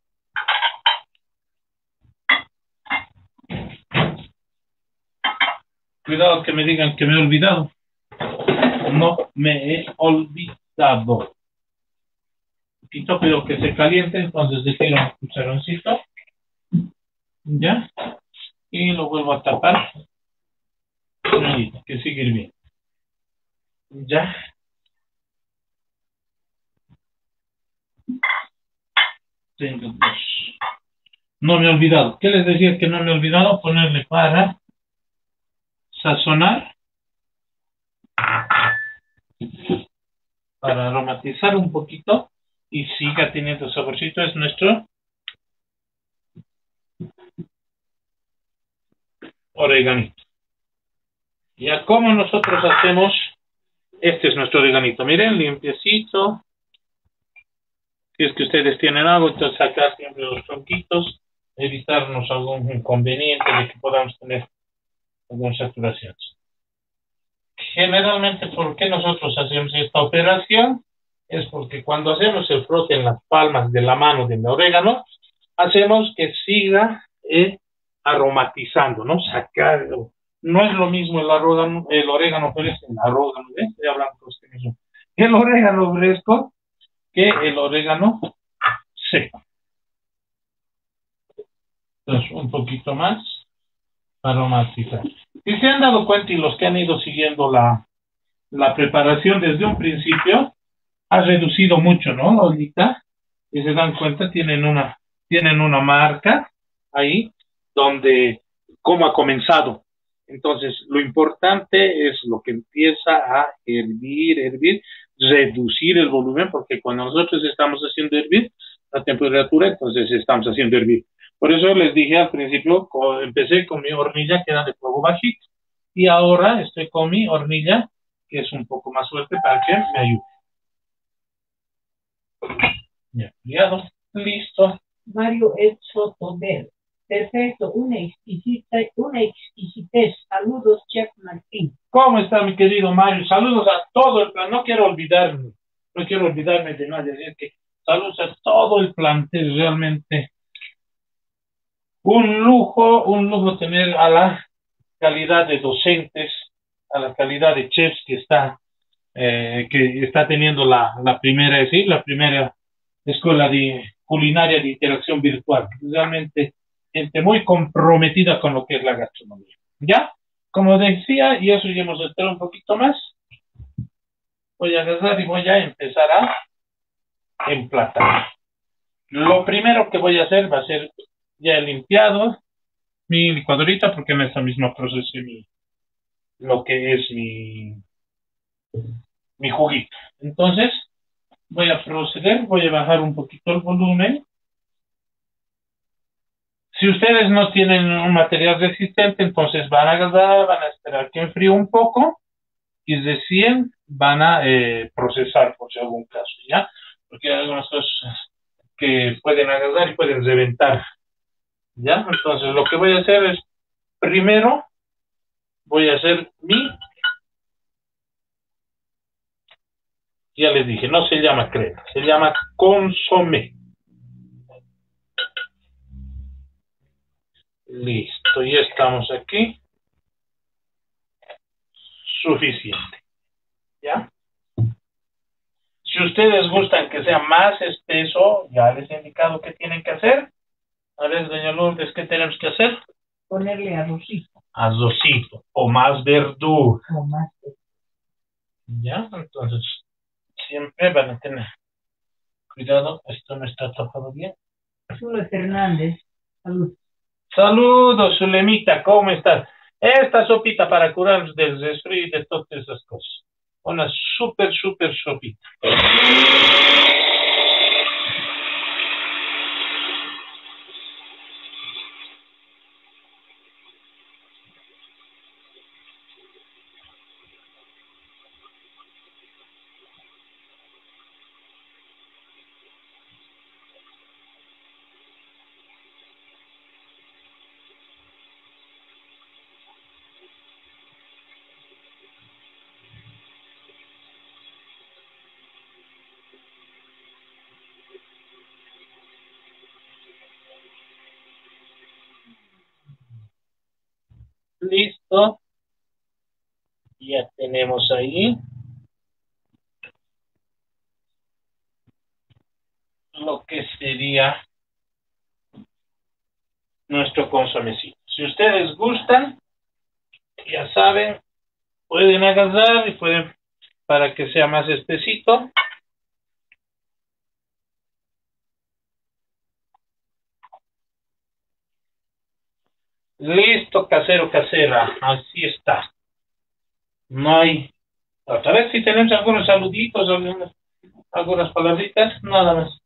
Cuidado que me digan que me he olvidado. No me he olvidado. Un poquito, pero que se caliente, entonces le tiro un cucharoncito. ¿Ya? Y lo vuelvo a tapar. Que sigue hirviendo. ¿Ya? Tengo dos. No me he olvidado. ¿Qué les decía que no me he olvidado? Ponerle para sazonar, para aromatizar un poquito y siga teniendo saborcito, es nuestro oreganito. Ya como nosotros hacemos, este es nuestro oreganito, miren, limpiecito. Si es que ustedes tienen algo, entonces sacar siempre los tronquitos, evitarnos algún inconveniente de que podamos tener algunas saturaciones. Generalmente, ¿por qué nosotros hacemos esta operación? Es porque cuando hacemos el frote en las palmas de la mano del orégano, hacemos que siga aromatizando, ¿no? Sacarlo. No es lo mismo el orégano fresco, estoy hablando con usted mismo. El orégano fresco que el orégano seco. Entonces, un poquito más para aromatizar. Si se han dado cuenta y los que han ido siguiendo la preparación desde un principio, ha reducido mucho, ¿no? La ollita, y se dan cuenta, tienen una marca ahí donde cómo ha comenzado. Entonces, lo importante es lo que empieza a hervir, reducir el volumen, porque cuando nosotros estamos haciendo hervir la temperatura, entonces estamos haciendo hervir. Por eso les dije al principio, empecé con mi hornilla que era de fuego bajito, y ahora estoy con mi hornilla que es un poco más fuerte para que me ayude. Ya, cuidado, listo. Mario Ed Sotober. Perfecto, una exquisitez. Saludos, Chef Martín. ¿Cómo está mi querido Mario? Saludos a todo el plan. No quiero olvidarme de nadie. Es que saludos a todo el plantel, realmente. Un lujo tener a la calidad de docentes, a la calidad de chefs que está teniendo la primera escuela de culinaria de interacción virtual. Realmente gente muy comprometida con lo que es la gastronomía. ¿Ya? Como decía, y eso ya hemos esperado un poquito más, voy a agarrar y voy a empezar a emplatar. Lo primero que voy a hacer va a ser, ya he limpiado mi licuadorita porque en esta misma procesé lo que es mi juguito. Entonces, voy a proceder, voy a bajar un poquito el volumen. Si ustedes no tienen un material resistente, entonces van a agarrar, van a esperar que enfríe un poco y recién van a procesar por si algún caso, ¿ya? Porque hay algunas cosas que pueden agarrar y pueden reventar, ¿ya? Entonces lo que voy a hacer es, primero, voy a hacer ya les dije, no se llama crema, se llama consomé. Listo, ya estamos aquí. Suficiente, ¿ya? Si ustedes gustan que sea más espeso, ya les he indicado qué tienen que hacer. A ver, doña Lourdes, ¿qué tenemos que hacer? Ponerle arrocito. Arrocito, o más verdura. O más. ¿Ya? Entonces, siempre van a tener cuidado, esto no está tapado bien. Zule Fernández, salud. Saludos, Zulemita, ¿cómo estás? Esta sopita para curar del resfrío y de todas esas cosas. Una súper sopita. Listo. Ya tenemos ahí lo que sería nuestro consomecito. Si ustedes gustan, ya saben, pueden agarrar y pueden, para que sea más espesito. Listo, casero, casera, así está. No hay. Otra vez si tenemos algunos saluditos, algunas palabritas, nada más.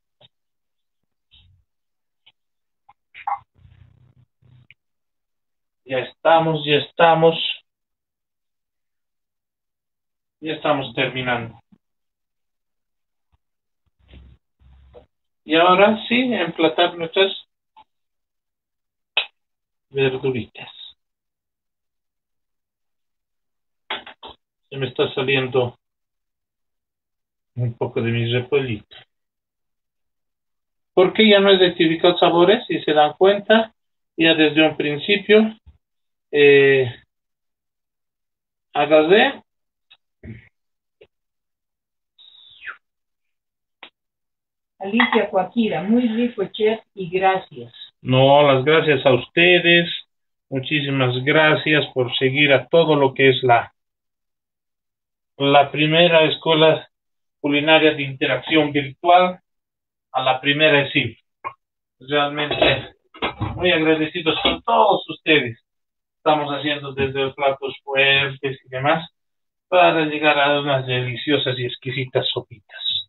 Ya estamos terminando. Y ahora sí, emplatar nuestras verduritas. Se me está saliendo un poco de mi repolito. Porque ya no he rectificado sabores, si se dan cuenta, ya desde un principio agarré. Alicia Coaquira, muy rico, chef, y gracias. No, las gracias a ustedes. Muchísimas gracias por seguir a todo lo que es la primera escuela culinaria de interacción virtual, a la primera ESIF. Realmente muy agradecidos con todos ustedes. estamos haciendo desde platos fuertes y demás, para llegar a unas deliciosas y exquisitas sopitas.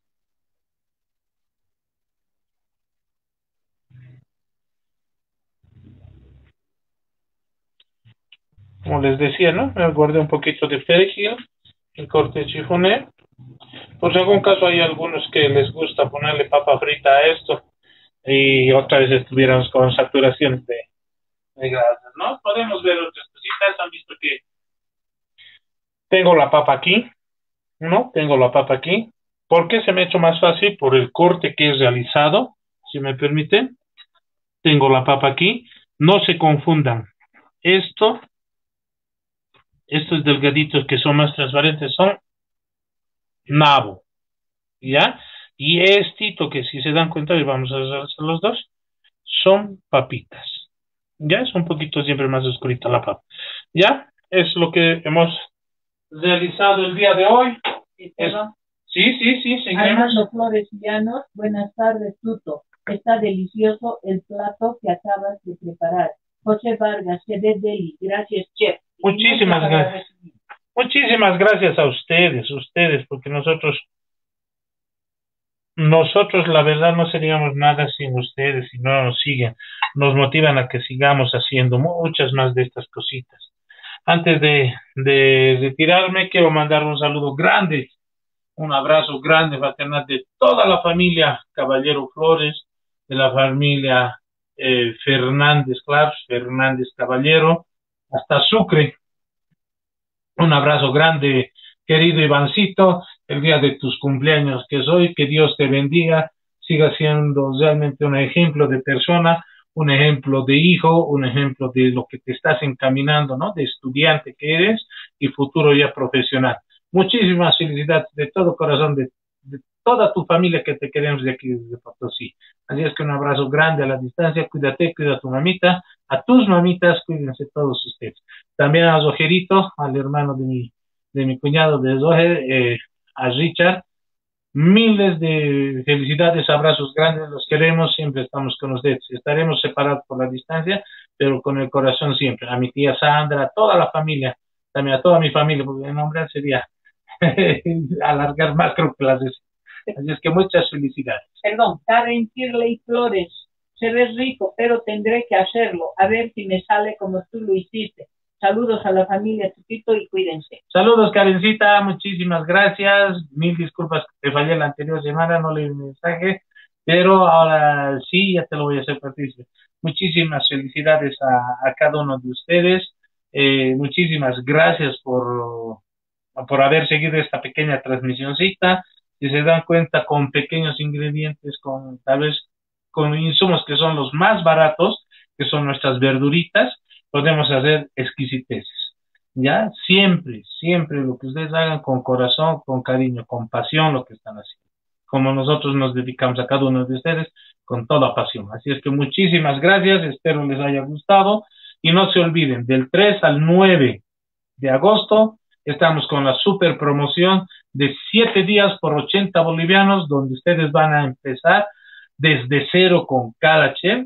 Como les decía, ¿no? Me guardé un poquito de perejil, el corte chifoné. Por si algún caso hay algunos que les gusta ponerle papa frita a esto y otra vez estuviéramos con saturación de grasas, ¿no? Podemos ver otras cositas. Han visto que tengo la papa aquí, ¿no? Tengo la papa aquí. ¿Por qué se me ha hecho más fácil? Por el corte que he realizado, si me permiten. Tengo la papa aquí. No se confundan. Estos delgaditos que son más transparentes son nabo, ¿ya? Y estito que si se dan cuenta, y vamos a hacer los dos, son papitas. Ya es un poquito siempre más oscurita la papa. Ya es lo que hemos realizado el día de hoy. Sí, seguimos. Armando Flores Llanos, buenas tardes, Tuto. Está delicioso el plato que acabas de preparar. José Vargas, CD Deli, gracias, chef. Muchísimas gracias. Muchísimas gracias a ustedes, porque nosotros la verdad no seríamos nada sin ustedes, si no nos siguen, nos motivan a que sigamos haciendo muchas más de estas cositas. Antes de retirarme, quiero mandar un saludo grande, un abrazo grande, fraternal de toda la familia Caballero Flores, de la familia Fernández Caballero, hasta Sucre. Un abrazo grande, querido Ivancito, el día de tus cumpleaños que es hoy, que Dios te bendiga, siga siendo realmente un ejemplo de persona, un ejemplo de hijo, un ejemplo de lo que te estás encaminando, ¿no? De estudiante que eres y futuro ya profesional. Muchísimas felicidades de todo corazón, de toda tu familia que te queremos de aquí desde Potosí. Así es que un abrazo grande a la distancia, cuídate, cuida a tu mamita, a tus mamitas, cuídense todos ustedes. También a Zojerito, al hermano de mi cuñado de Zoher, a Richard, miles de felicidades, abrazos grandes, los queremos, siempre estamos con ustedes. Estaremos separados por la distancia, pero con el corazón siempre. A mi tía Sandra, a toda la familia, también a toda mi familia, porque el nombre sería alargar más, creo que las veces. Así es que muchas felicidades. Perdón, Karen Shirley Flores, se ve rico, pero tendré que hacerlo, a ver si me sale como tú lo hiciste. Saludos a la familia Chupito y cuídense. Saludos, Karencita, muchísimas gracias. Mil disculpas que te fallé la anterior semana, no leí el mensaje, pero ahora sí, ya te lo voy a hacer partícipe. Muchísimas felicidades a cada uno de ustedes. Muchísimas gracias por haber seguido esta pequeña transmisioncita. Si se dan cuenta, con pequeños ingredientes, con tal vez con insumos que son los más baratos, que son nuestras verduritas, podemos hacer exquisiteces. ¿Ya? Siempre lo que ustedes hagan con corazón, con cariño, con pasión lo que están haciendo. Como nosotros nos dedicamos a cada uno de ustedes con toda pasión. Así es que muchísimas gracias, espero les haya gustado y no se olviden, del 3 al 9 de agosto estamos con la super promoción de 7 días por 80 bolivianos, donde ustedes van a empezar desde cero con cada chef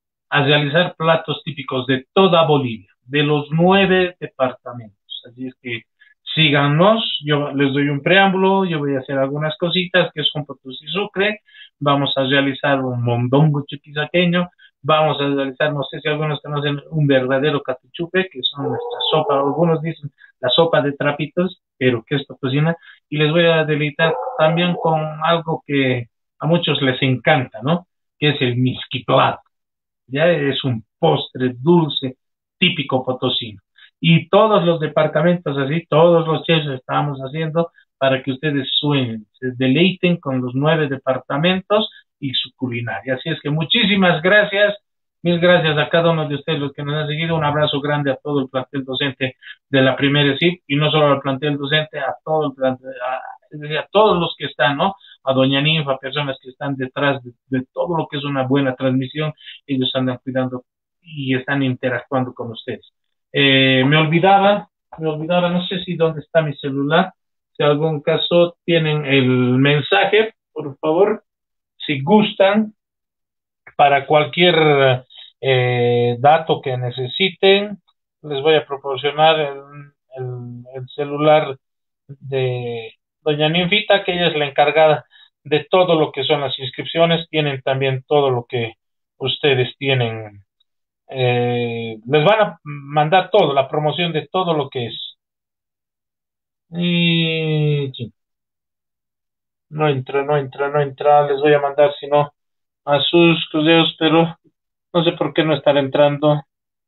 a realizar platos típicos de toda Bolivia, de los 9 departamentos. Así es que síganos, yo les doy un preámbulo, yo voy a hacer algunas cositas que son Potosí Sucre, vamos a realizar un mondongo chuquisaqueño, vamos a realizar, no sé si algunos conocen un verdadero catuchupe, que son nuestra sopa, algunos dicen la sopa de trapitos, pero que es cocina, y les voy a deleitar también con algo que a muchos les encanta, ¿no? Que es el misquiplato. Ya es un postre dulce típico potosino. Y todos los departamentos así, todos los chefs estamos haciendo para que ustedes suenen, se deleiten con los 9 departamentos y su culinaria. Así es que muchísimas gracias, mil gracias a cada uno de ustedes los que nos han seguido. Un abrazo grande a todo el plantel docente de la primera ESIP y no solo al plantel docente, a todo el plantel, a todos los que están, ¿no? A doña Ninfa, personas que están detrás de todo lo que es una buena transmisión, ellos andan cuidando y están interactuando con ustedes. Me olvidaba, no sé si dónde está mi celular, si en algún caso tienen el mensaje, por favor, si gustan, para cualquier dato que necesiten, les voy a proporcionar el celular de doña Ninfita, que ella es la encargada de todo lo que son las inscripciones. Tienen también todo lo que ustedes tienen. Les van a mandar todo, la promoción de todo lo que es. Y sí, no entra, no entra, no entra. Les voy a mandar, si no, a sus correos, pero no sé por qué no están entrando.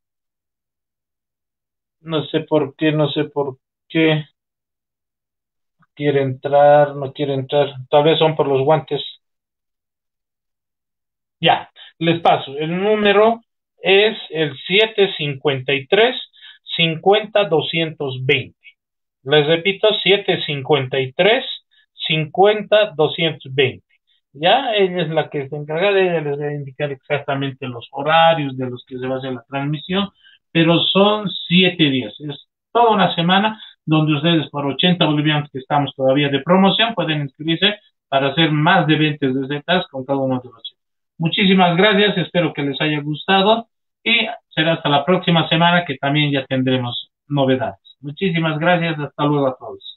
No sé por qué, no sé por qué. Quiere entrar, no quiere entrar. Tal vez son por los guantes. Ya, les paso. El número es el 753-50-220. Les repito, 753-50-220. Ya, ella es la que se encarga de ella, les voy a indicar exactamente los horarios de los que se va a hacer la transmisión, pero son 7 días, es toda una semana donde ustedes por 80 bolivianos que estamos todavía de promoción pueden inscribirse para hacer más de 20 recetas con cada uno de los chefs. Muchísimas gracias, espero que les haya gustado y será hasta la próxima semana que también ya tendremos novedades. Muchísimas gracias, hasta luego a todos.